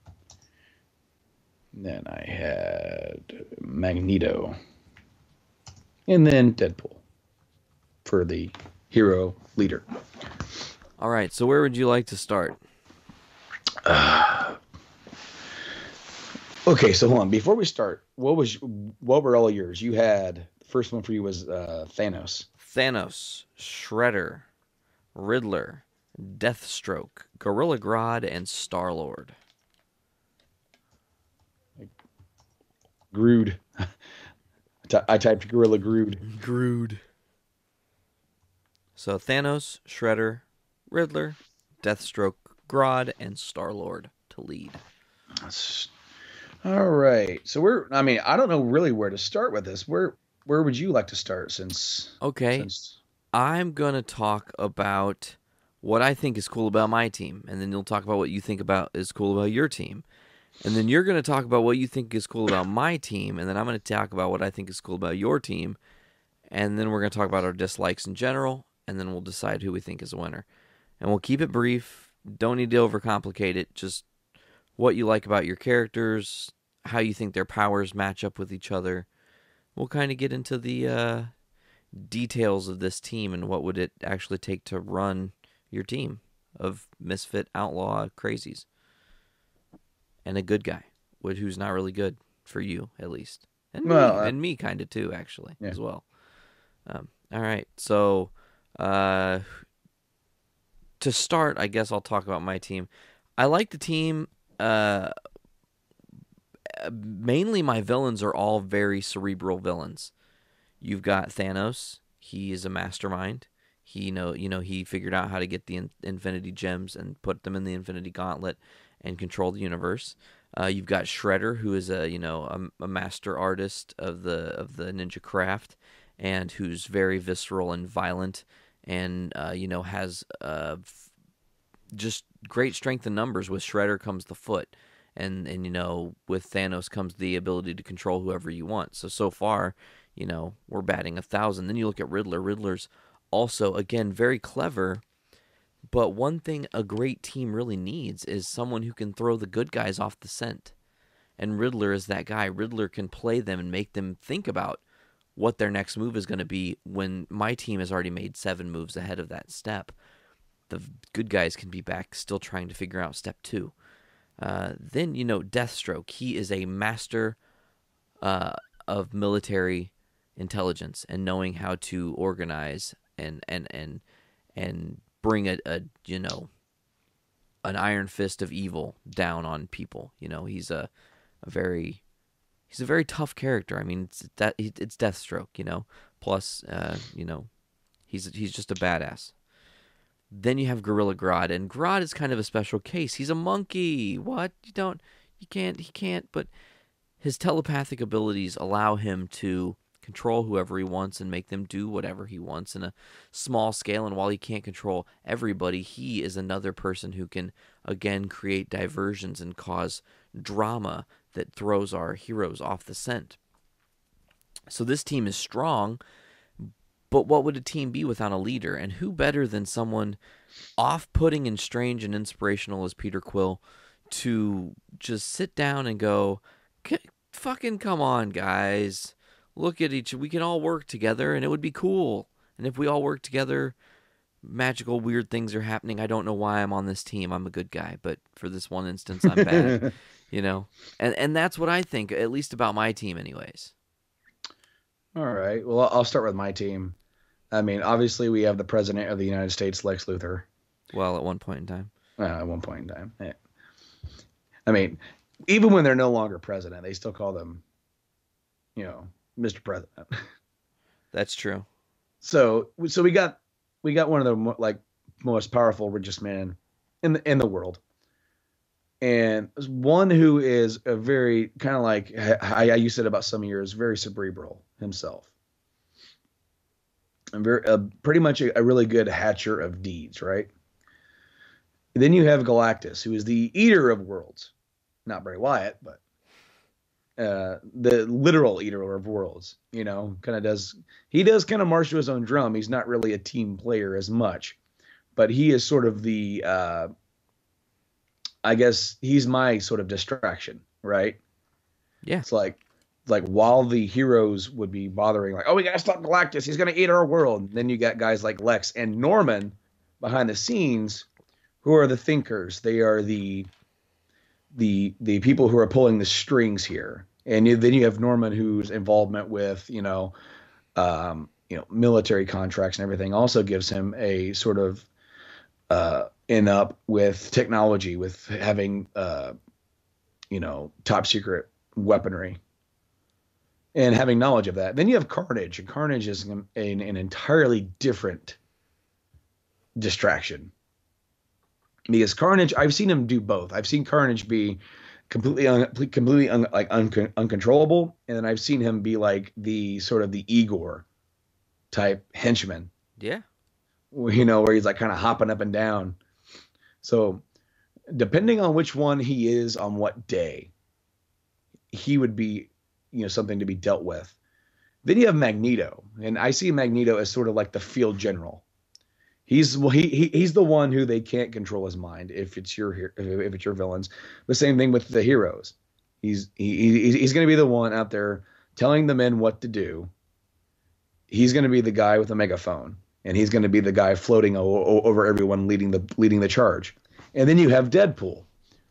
Then I had Magneto. And then Deadpool for the hero leader. All right. So where would you like to start? Okay, so hold on. Before we start, what were all yours? You had the first one for you was Thanos. Thanos, Shredder, Riddler, Deathstroke, Gorilla Grodd, and Star-Lord. Grood. I typed Gorilla Grood. Grood. So Thanos, Shredder, Riddler, Deathstroke, Grodd, and Star-Lord to lead. All right. So I don't know really where to start with this. Where would you like to start Okay. I'm going to talk about what I think is cool about my team, and then you'll talk about what you think about is cool about your team. And then you're going to talk about what you think is cool about my team, and then I'm going to talk about what I think is cool about your team, and then we're going to talk about our dislikes in general, and then we'll decide who we think is a winner. And we'll keep it brief. Don't need to overcomplicate it. Just what you like about your characters, how you think their powers match up with each other. We'll kind of get into the details of this team and what would it actually take to run your team of misfit outlaw crazies. And a good guy, who's not really good for you, at least. And me kind of too, actually, as well. All right, so to start, I guess I'll talk about my team. I like the team. Mainly my villains are all very cerebral villains. You've got Thanos. He is a mastermind. He figured out how to get the Infinity Gems and put them in the Infinity Gauntlet and control the universe. You've got Shredder, who is a master artist of the ninja craft, and who's very visceral and violent, and has just great strength in numbers. With Shredder comes the foot, and with Thanos comes the ability to control whoever you want. So far, we're batting 1,000. Then you look at Riddler. Riddler's also, again, very clever. But one thing a great team really needs is someone who can throw the good guys off the scent. And Riddler is that guy. Riddler can play them and make them think about what their next move is going to be when my team has already made 7 moves ahead of that step. The good guys can be back still trying to figure out step 2. Then, Deathstroke. He is a master of military intelligence and knowing how to organize and bring an iron fist of evil down on people. He's a very tough character. I mean, it's Deathstroke. Plus, he's just a badass. Then you have Gorilla Grodd, and Grodd is kind of a special case. He's a monkey. What? He can't. But his telepathic abilities allow him to control whoever he wants and make them do whatever he wants in a small scale. And while he can't control everybody, he is another person who can, again, create diversions and cause drama that throws our heroes off the scent. So this team is strong, but what would a team be without a leader? And who better than someone off-putting and strange and inspirational as Peter Quill to just sit down and go, fucking come on, guys. Look at we can all work together and it would be cool. And if we all work together, magical, weird things are happening. I don't know why I'm on this team. I'm a good guy, but for this one instance, I'm bad. And that's what I think, at least about my team anyways. All right. Well, I'll start with my team. I mean, obviously, we have the President of the United States, Lex Luthor. Well, at one point in time. At one point in time. Yeah. I mean, even when they're no longer president, they still call them, Mr. President. That's true. So we got one of the most powerful, richest men in the world, and one who is a very kind of like you said about some years, very cerebral himself, and very pretty much a really good hatcher of deeds, right? then you have Galactus, who is the eater of worlds. Not Bray Wyatt, but the literal eater of worlds. You know, he does kind of march to his own drum. He's not really a team player as much, but he is sort of the, I guess he's my sort of distraction, right? Yeah. It's like while the heroes would be bothering, like, oh, we gotta stop Galactus, he's gonna eat our world. Then you got guys like Lex and Norman behind the scenes, who are the thinkers. They are the people who are pulling the strings here. And then you have Norman, whose involvement with military contracts and everything also gives him a sort of in up with technology, with having top secret weaponry and having knowledge of that. Then you have Carnage, and Carnage is an entirely different distraction. Because Carnage, I've seen him do both. I've seen Carnage be completely uncontrollable, and then I've seen him be like the sort of the Igor type henchman. Yeah. You know, where he's like kind of hopping up and down. So depending on which one he is on what day, he would be, something to be dealt with. Then you have Magneto, and I see Magneto as sort of like the field general. He's the one who they can't control his mind if it's your villains. The same thing with the heroes. He's going to be the one out there telling the men what to do. He's going to be the guy with a megaphone, and he's going to be the guy floating over everyone, leading the charge. And then you have Deadpool,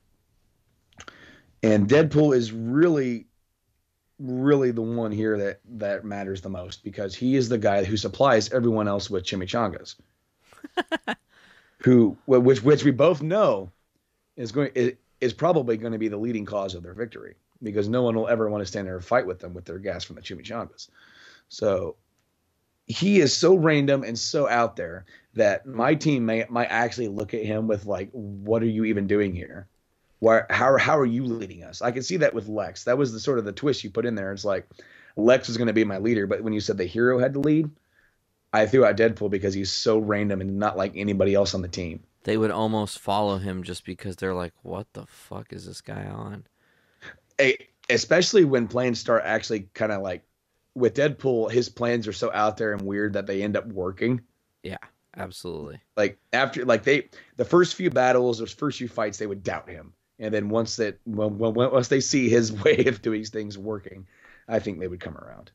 and Deadpool is really the one here that matters the most, because he is the guy who supplies everyone else with chimichangas. which we both know is probably going to be the leading cause of their victory, because no one will ever want to stand there and fight with them with their gas from the chimichangas. So he is so random and so out there that my team might actually look at him with like, what are you even doing here? How are you leading us? I can see that with Lex. That was the sort of the twist you put in there. It's like Lex was going to be my leader, but when you said the hero had to lead, I threw out Deadpool because he's so random and not like anybody else on the team. They would almost follow him just because they're like, what the fuck is this guy on? Especially when plans start actually kind of like, with Deadpool, his plans are so out there and weird that they end up working. Yeah, absolutely. Like after, like the first few battles, those first few fights, they would doubt him. And then once they see his way of doing things working, I think they would come around.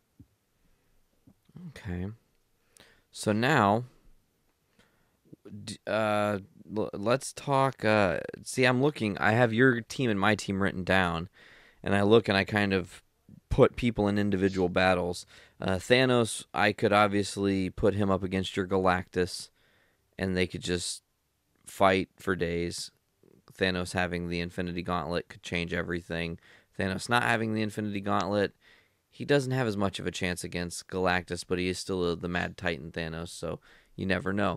Okay. So now, let's talk. See, I'm looking. I have your team and my team written down, and I look and I kind of put people in individual battles. Thanos, I could obviously put him up against your Galactus, and they could just fight for days. Thanos having the Infinity Gauntlet could change everything. Thanos not having the Infinity Gauntlet, he doesn't have as much of a chance against Galactus, but he is still the Mad Titan Thanos, so you never know.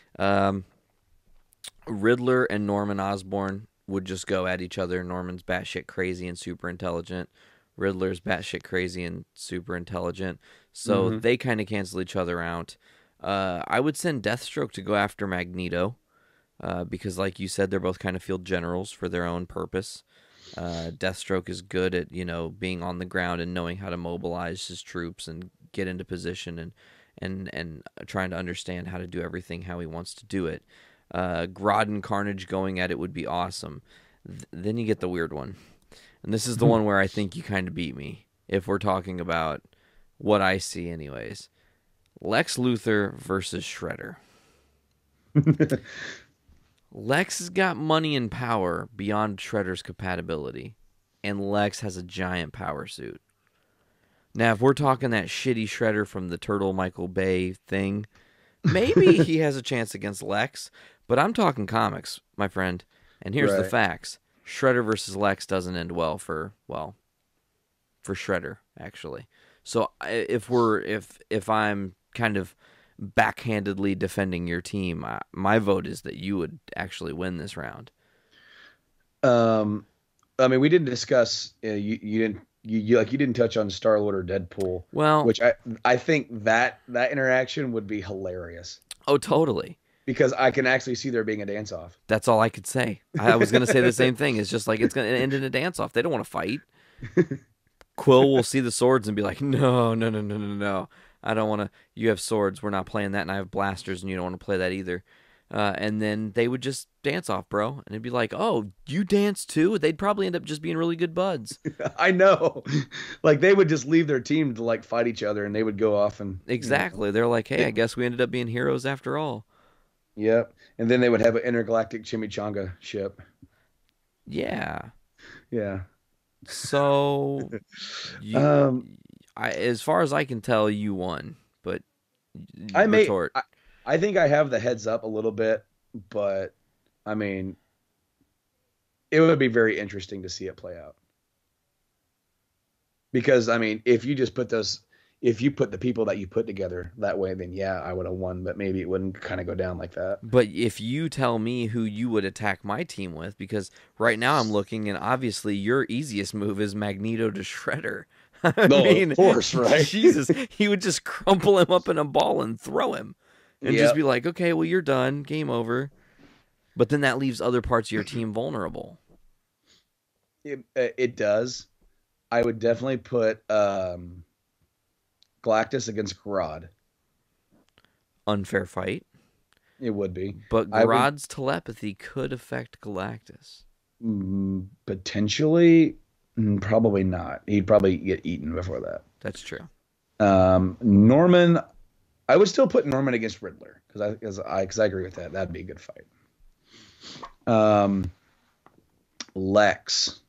Riddler and Norman Osborn would just go at each other. Norman's batshit crazy and super intelligent. Riddler's batshit crazy and super intelligent. So they kind of cancel each other out. I would send Deathstroke to go after Magneto, because like you said, they're both kind of field generals for their own purpose. Deathstroke is good at, being on the ground and knowing how to mobilize his troops and get into position and trying to understand how to do everything how he wants to do it. Grodd and Carnage going at it would be awesome. Then you get the weird one. And this is the one where I think you kind of beat me, if we're talking about what I see anyways. Lex Luthor versus Shredder. Lex has got money and power beyond Shredder's compatibility, and Lex has a giant power suit. Now, if we're talking that shitty Shredder from the Turtle Michael Bay thing, maybe he has a chance against Lex, but I'm talking comics, my friend, and here's the facts. Shredder versus Lex doesn't end well for Shredder, actually. So if I'm kind of backhandedly defending your team, my vote is that you would actually win this round. I mean, we didn't discuss. You didn't touch on Star-Lord or Deadpool. Well, which I think that interaction would be hilarious. Oh, totally. because I can actually see there being a dance off. That's all I could say. I was going to say the same thing. It's just like it's going to end in a dance off. They don't want to fight. Quill will see the swords and be like, no, no, no, no, no, no. I don't want to. You have swords. We're not playing that. And I have blasters, and you don't want to play that either. And then they would just dance off, bro. And it'd be like, oh, you dance too? They'd probably end up just being really good buds. I know. Like, they would just leave their team to, like, fight each other, and they would go off and... Exactly. They're like, hey, I guess we ended up being heroes after all. Yep. And then they would have an intergalactic chimichanga ship. Yeah. Yeah. So, as far as I can tell, you won. But I think I have the heads up a little bit, but I mean, it would be very interesting to see it play out. Because I mean, if you put the people that you put together that way, then yeah, I would have won, but maybe it wouldn't kind of go down like that. But if you tell me who you would attack my team with, because right now I'm looking, and obviously your easiest move is Magneto to Shredder. I mean, of course, right? Jesus, he would just crumple him up in a ball and throw him. And just be like, okay, well, you're done. Game over. But then that leaves other parts of your team vulnerable. It does. I would definitely put Galactus against Grodd. Unfair fight. It would be. But Grodd's telepathy could affect Galactus. Potentially, probably not. He'd probably get eaten before that. That's true. Norman... I would still put Norman against Riddler because I agree with that. That'd be a good fight. Lex.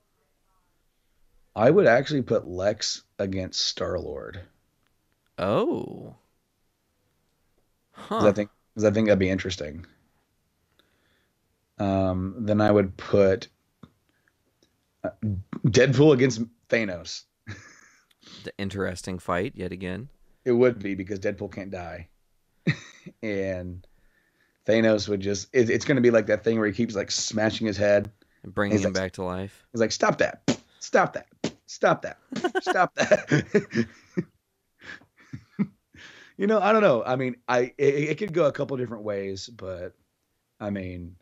I would actually put Lex against Star-Lord. Oh. Huh. Because I think that'd be interesting. Then I would put Deadpool against Thanos. The interesting fight yet again. It would be because Deadpool can't die. And Thanos would just... It's going to be like that thing where he keeps like smashing his head. And bringing him back to life. He's like, stop that. Stop that. Stop that. Stop that. I don't know. I mean, it could go a couple different ways, but I mean,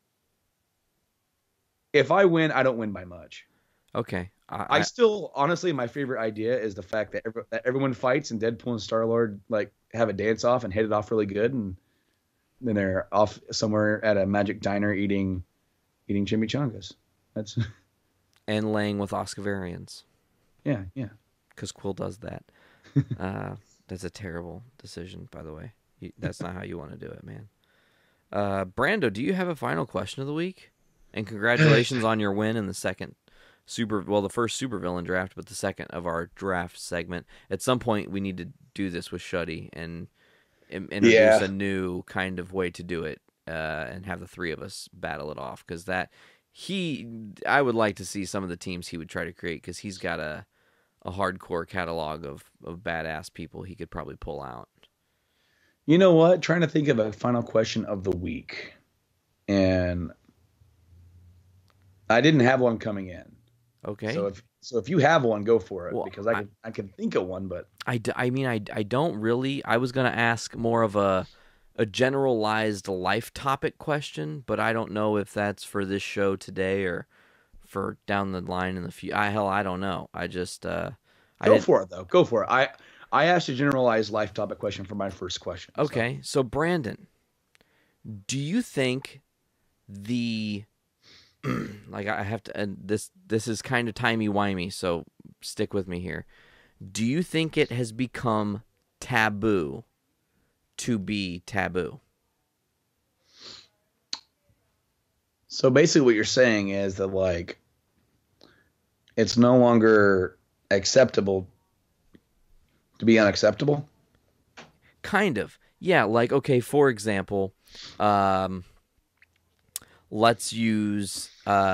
if I win, I don't win by much. Okay. I still, honestly, my favorite idea is the fact that everyone fights and Deadpool and Star-Lord like have a dance off and hit it off really good, and then they're off somewhere at a magic diner eating chimichangas. That's and laying with Oscavarians. Yeah. Because Quill does that. That's a terrible decision, by the way. That's not how you want to do it, man. Brando, do you have a final question of the week? And congratulations on your win in the second the first supervillain draft, but the second of our draft segment. At some point, we need to do this with Shuddy and introduce a new kind of way to do it, and have the three of us battle it off. Because I would like to see some of the teams he would try to create, because he's got a hardcore catalog of badass people he could probably pull out. You know what? Trying to think of a final question of the week, and I didn't have one coming in. Okay. So if you have one, go for it, because I can think of one, but I don't really. I was gonna ask more of a generalized life topic question, but I don't know if that's for this show today or for down the line in the future. I don't know. I just go for it though. Go for it. I asked a generalized life topic question for my first question. Okay, so Brandon, do you think like I have to, and this is kind of timey-wimey, so stick with me here. Do you think it has become taboo to be taboo? So basically what you're saying is that, like, it's no longer acceptable to be unacceptable? Kind of. Yeah, like, okay, for example, let's use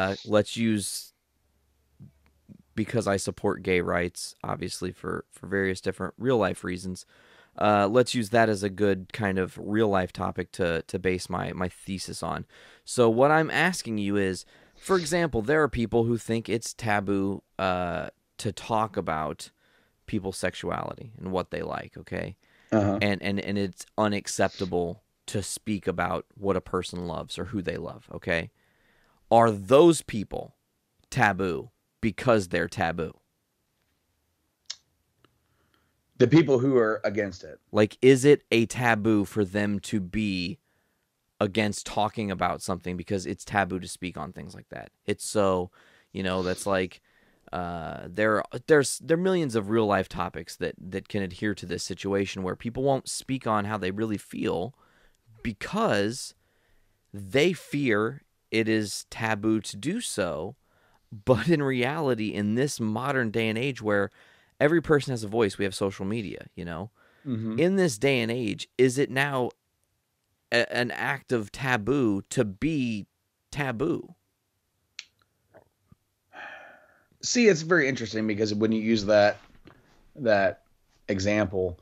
because I support gay rights, obviously for various different real life reasons. Let's use that as a good kind of real life topic to base my thesis on. So what I'm asking you is, for example, there are people who think it's taboo to talk about people's sexuality and what they like, okay? Uh-huh. And it's unacceptable to speak about what a person loves or who they love, okay? Are those people taboo because they're taboo? The people who are against it. Like, is it a taboo for them to be against talking about something because it's taboo to speak on things like that? It's so, that's like there are millions of real life topics that can adhere to this situation where people won't speak on how they really feel because they fear it is taboo to do so. But in reality, in this modern day and age where every person has a voice, we have social media, Mm-hmm. in this day and age, is it now an act of taboo to be taboo? See, it's very interesting because when you use that example,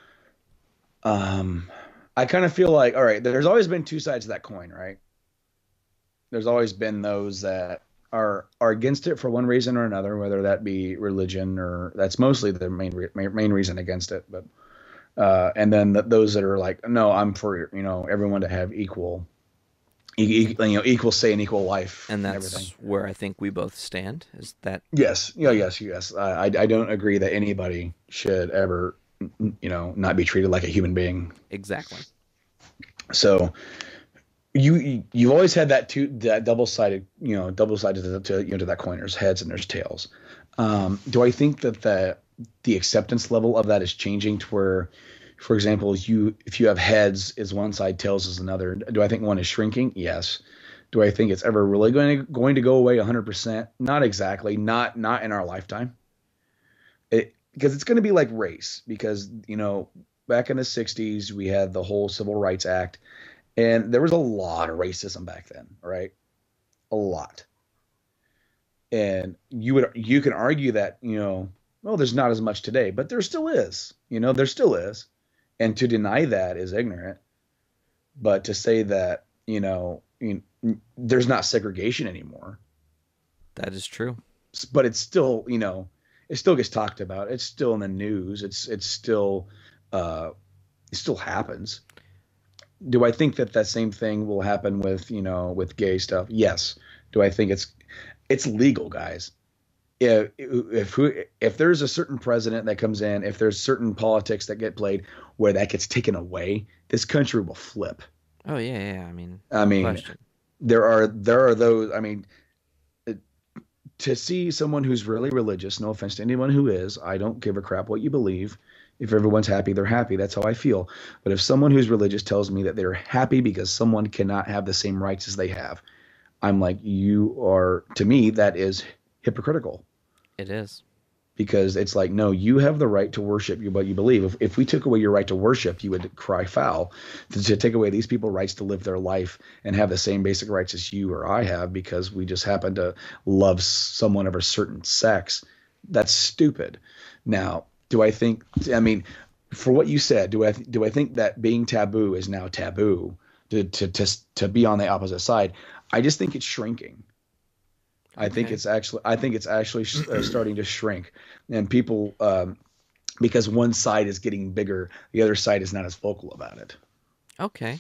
I kind of feel like, all right, there's always been two sides of that coin, right? There's always been those that are against it for one reason or another, whether that be religion or that's mostly the main reason against it. But and then those that are like, no, I'm for everyone to have equal say and equal life, And that's everything. where I think we both stand. Is that Yes, yes. I don't agree that anybody should ever not be treated like a human being. exactly? So you've always had that double-sided to that coin. There's heads and there's tails. Do I think that the acceptance level of that is changing to where, for example, if you have heads is one side, tails is another? Do I think one is shrinking? Yes. Do I think it's ever really going to go away 100%? Not exactly. Not in our lifetime. Because it's going to be like race. Because back in the 60s we had the whole Civil Rights Act. And there was a lot of racism back then, right? A lot. And you can argue that, well, there's not as much today, but there still is. There still is. And to deny that is ignorant. But to say that, there's not segregation anymore. That is true. But it's still, it still gets talked about. It's still in the news. It's still it still happens. Do I think that same thing will happen with gay stuff? Yes. Do I think it's legal, guys? If there's a certain president that comes in, if there's certain politics that get played where that gets taken away, this country will flip. Oh yeah. I mean, question. there are those. I mean, to see someone who's really religious. No offense to anyone who is. I don't give a crap what you believe. If everyone's happy, they're happy. That's how I feel. But if someone who's religious tells me that they're happy because someone cannot have the same rights as they have, I'm like, to me, that is hypocritical. It is. Because it's like, no, you have the right to worship what you believe. If we took away your right to worship, you would cry foul. To take away these people's rights to live their life and have the same basic rights as you or I have because we just happen to love someone of a certain sex, that's stupid. Now, for what you said, do I think that being taboo is now taboo to be on the opposite side? I just think it's shrinking. I think it's actually starting to shrink, and people because one side is getting bigger, the other side is not as vocal about it. Okay.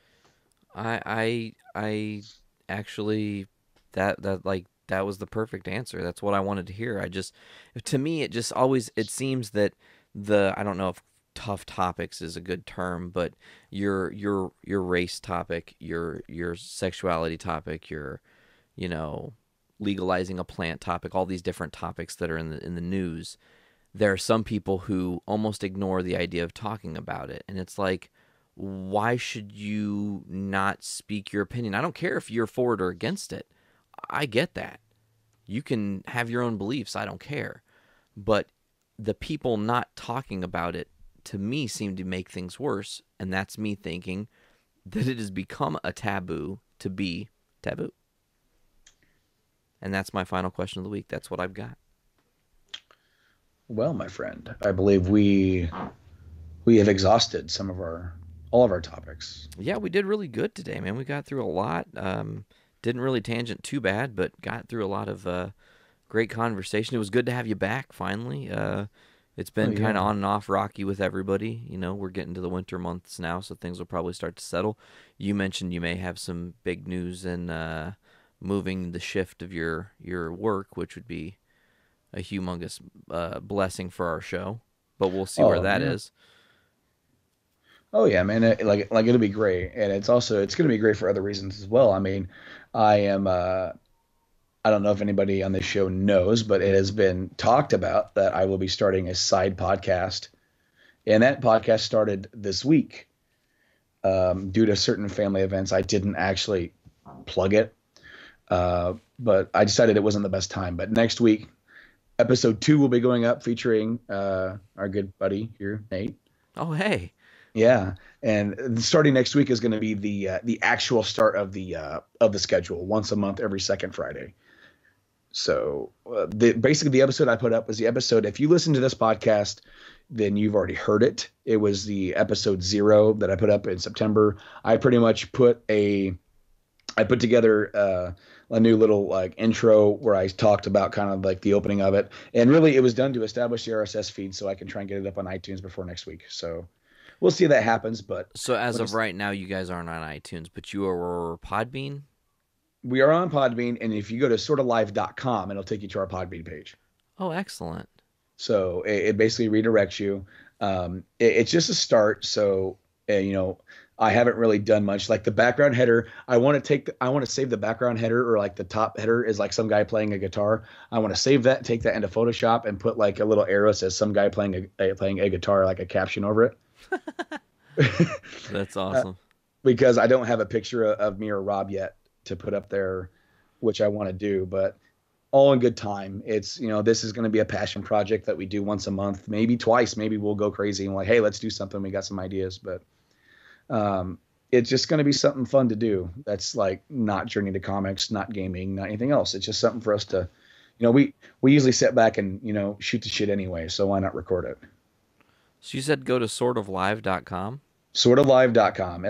I actually that was the perfect answer. That's what I wanted to hear. To me, it seems that I don't know if tough topics is a good term, but your race topic, your sexuality topic, your legalizing a plant topic, all these different topics that are in the news. There are some people who almost ignore the idea of talking about it, and it's like, why should you not speak your opinion? I don't care if you're for it or against it. I get that. You can have your own beliefs. I don't care. But the people not talking about it, to me, seem to make things worse. And that's me thinking that it has become a taboo to be taboo. And that's my final question of the week. That's what I've got. Well, my friend, I believe we have exhausted all of our topics. Yeah, we did really good today, man. We got through a lot. Didn't really tangent too bad, but got through a lot of great conversation. It was good to have you back finally. It's been Oh, kind yeah. of on and off rocky with everybody. You know, we're getting to the winter months now, so things will probably start to settle. You mentioned you may have some big news in moving the shift of your work, which would be a humongous blessing for our show. But we'll see where Oh that yeah. is. Oh yeah, man. Like it'll be great, and it's going to be great for other reasons as well. I mean, I am. I don't know if anybody on this show knows, but it has been talked about that I will be starting a side podcast, and that podcast started this week. Due to certain family events, I didn't actually plug it, but I decided it wasn't the best time. But next week, episode 2 will be going up, featuring our good buddy here, Nate. Oh, hey. Yeah, and starting next week is going to be the actual start of the schedule, once a month, every second Friday. So basically, the episode I put up was the episode. If you listen to this podcast, then you've already heard it. It was the episode 0 that I put up in September. I pretty much I put together a new little like intro where I talked about kind of like the opening of it, and really it was done to establish the RSS feed so I can try and get it up on iTunes before next week. So we'll see if that happens. But So as of right now, you guys aren't on iTunes, but you are Podbean? we are on Podbean, and if you go to sortalive.com, it'll take you to our Podbean page. Oh, excellent. So it basically redirects you. It's just a start. So I haven't really done much. Like the background header, I want to save the background header, or like the top header is like some guy playing a guitar. I want to save that, take that into Photoshop, and put like a little arrow that says some guy playing a guitar, like a caption over it. That's awesome. Because I don't have a picture of me or Rob yet to put up there, which I want to do, but all in good time. It's, this is going to be a passion project that we do once a month, maybe twice. Maybe we'll go crazy and like, hey, let's do something. We got some ideas, but it's just going to be something fun to do. That's like not Journey to Comics, not gaming, not anything else. It's just something for us to, we usually sit back and, shoot the shit anyway. So why not record it? So you said go to sortoflive.com? Sortoflive.com,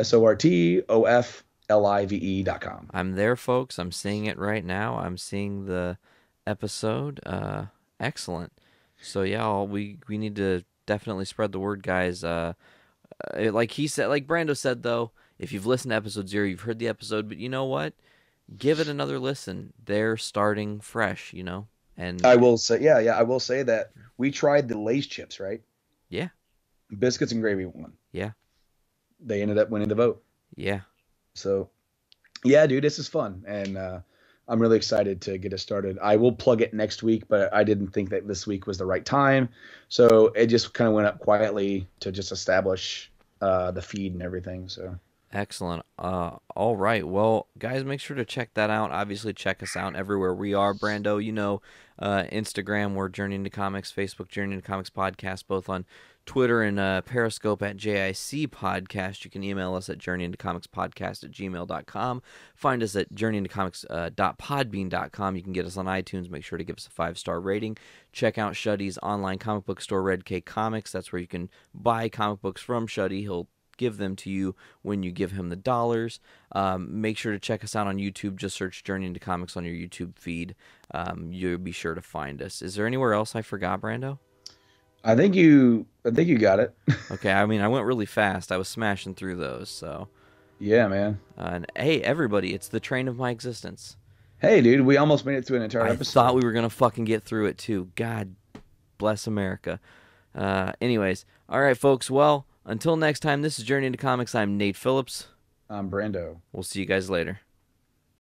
SORTOFLIVE.com. I'm there, folks. I'm seeing it right now. I'm seeing the episode. Excellent. So yeah, we need to definitely spread the word, guys. Like he said, like Brando said, though, if you've listened to episode 0, you've heard the episode, but you know what? Give it another listen. They're starting fresh, And I will say, yeah, I will say that we tried the Lay's chips, right? yeah, Biscuits and gravy won. yeah, They ended up winning the vote. yeah. So, yeah, dude, this is fun, and I'm really excited to get it started. I will plug it next week, but I didn't think that this week was the right time, so it just kind of went up quietly to just establish the feed and everything. So Excellent. All right. Well, guys, make sure to check that out. Obviously, check us out everywhere we are. Brando, Instagram, we're Journey into Comics. Facebook, Journey into Comics Podcast, both on Twitter and Periscope at JIC Podcast. You can email us at journeyintocomicspodcast@gmail.com. Find us at journeyintocomics.podbean.com. You can get us on iTunes. Make sure to give us a 5-star rating. Check out Shuddy's online comic book store, Red K Comics. That's where you can buy comic books from Shuddy. He'll give them to you when you give him the dollars. Make sure to check us out on YouTube. Just search Journey into Comics on your YouTube feed. You'll be sure to find us. Is there anywhere else I forgot, Brando? I think you got it. Okay, I mean, I went really fast. I was smashing through those, so. Yeah, man. And hey, everybody, it's the train of my existence. Hey, dude, we almost made it through an entire episode. I thought we were going to fucking get through it, too. God bless America. Anyways, all right, folks, well, until next time, this is Journey into Comics. I'm Nate Phillips. I'm Brando. We'll see you guys later.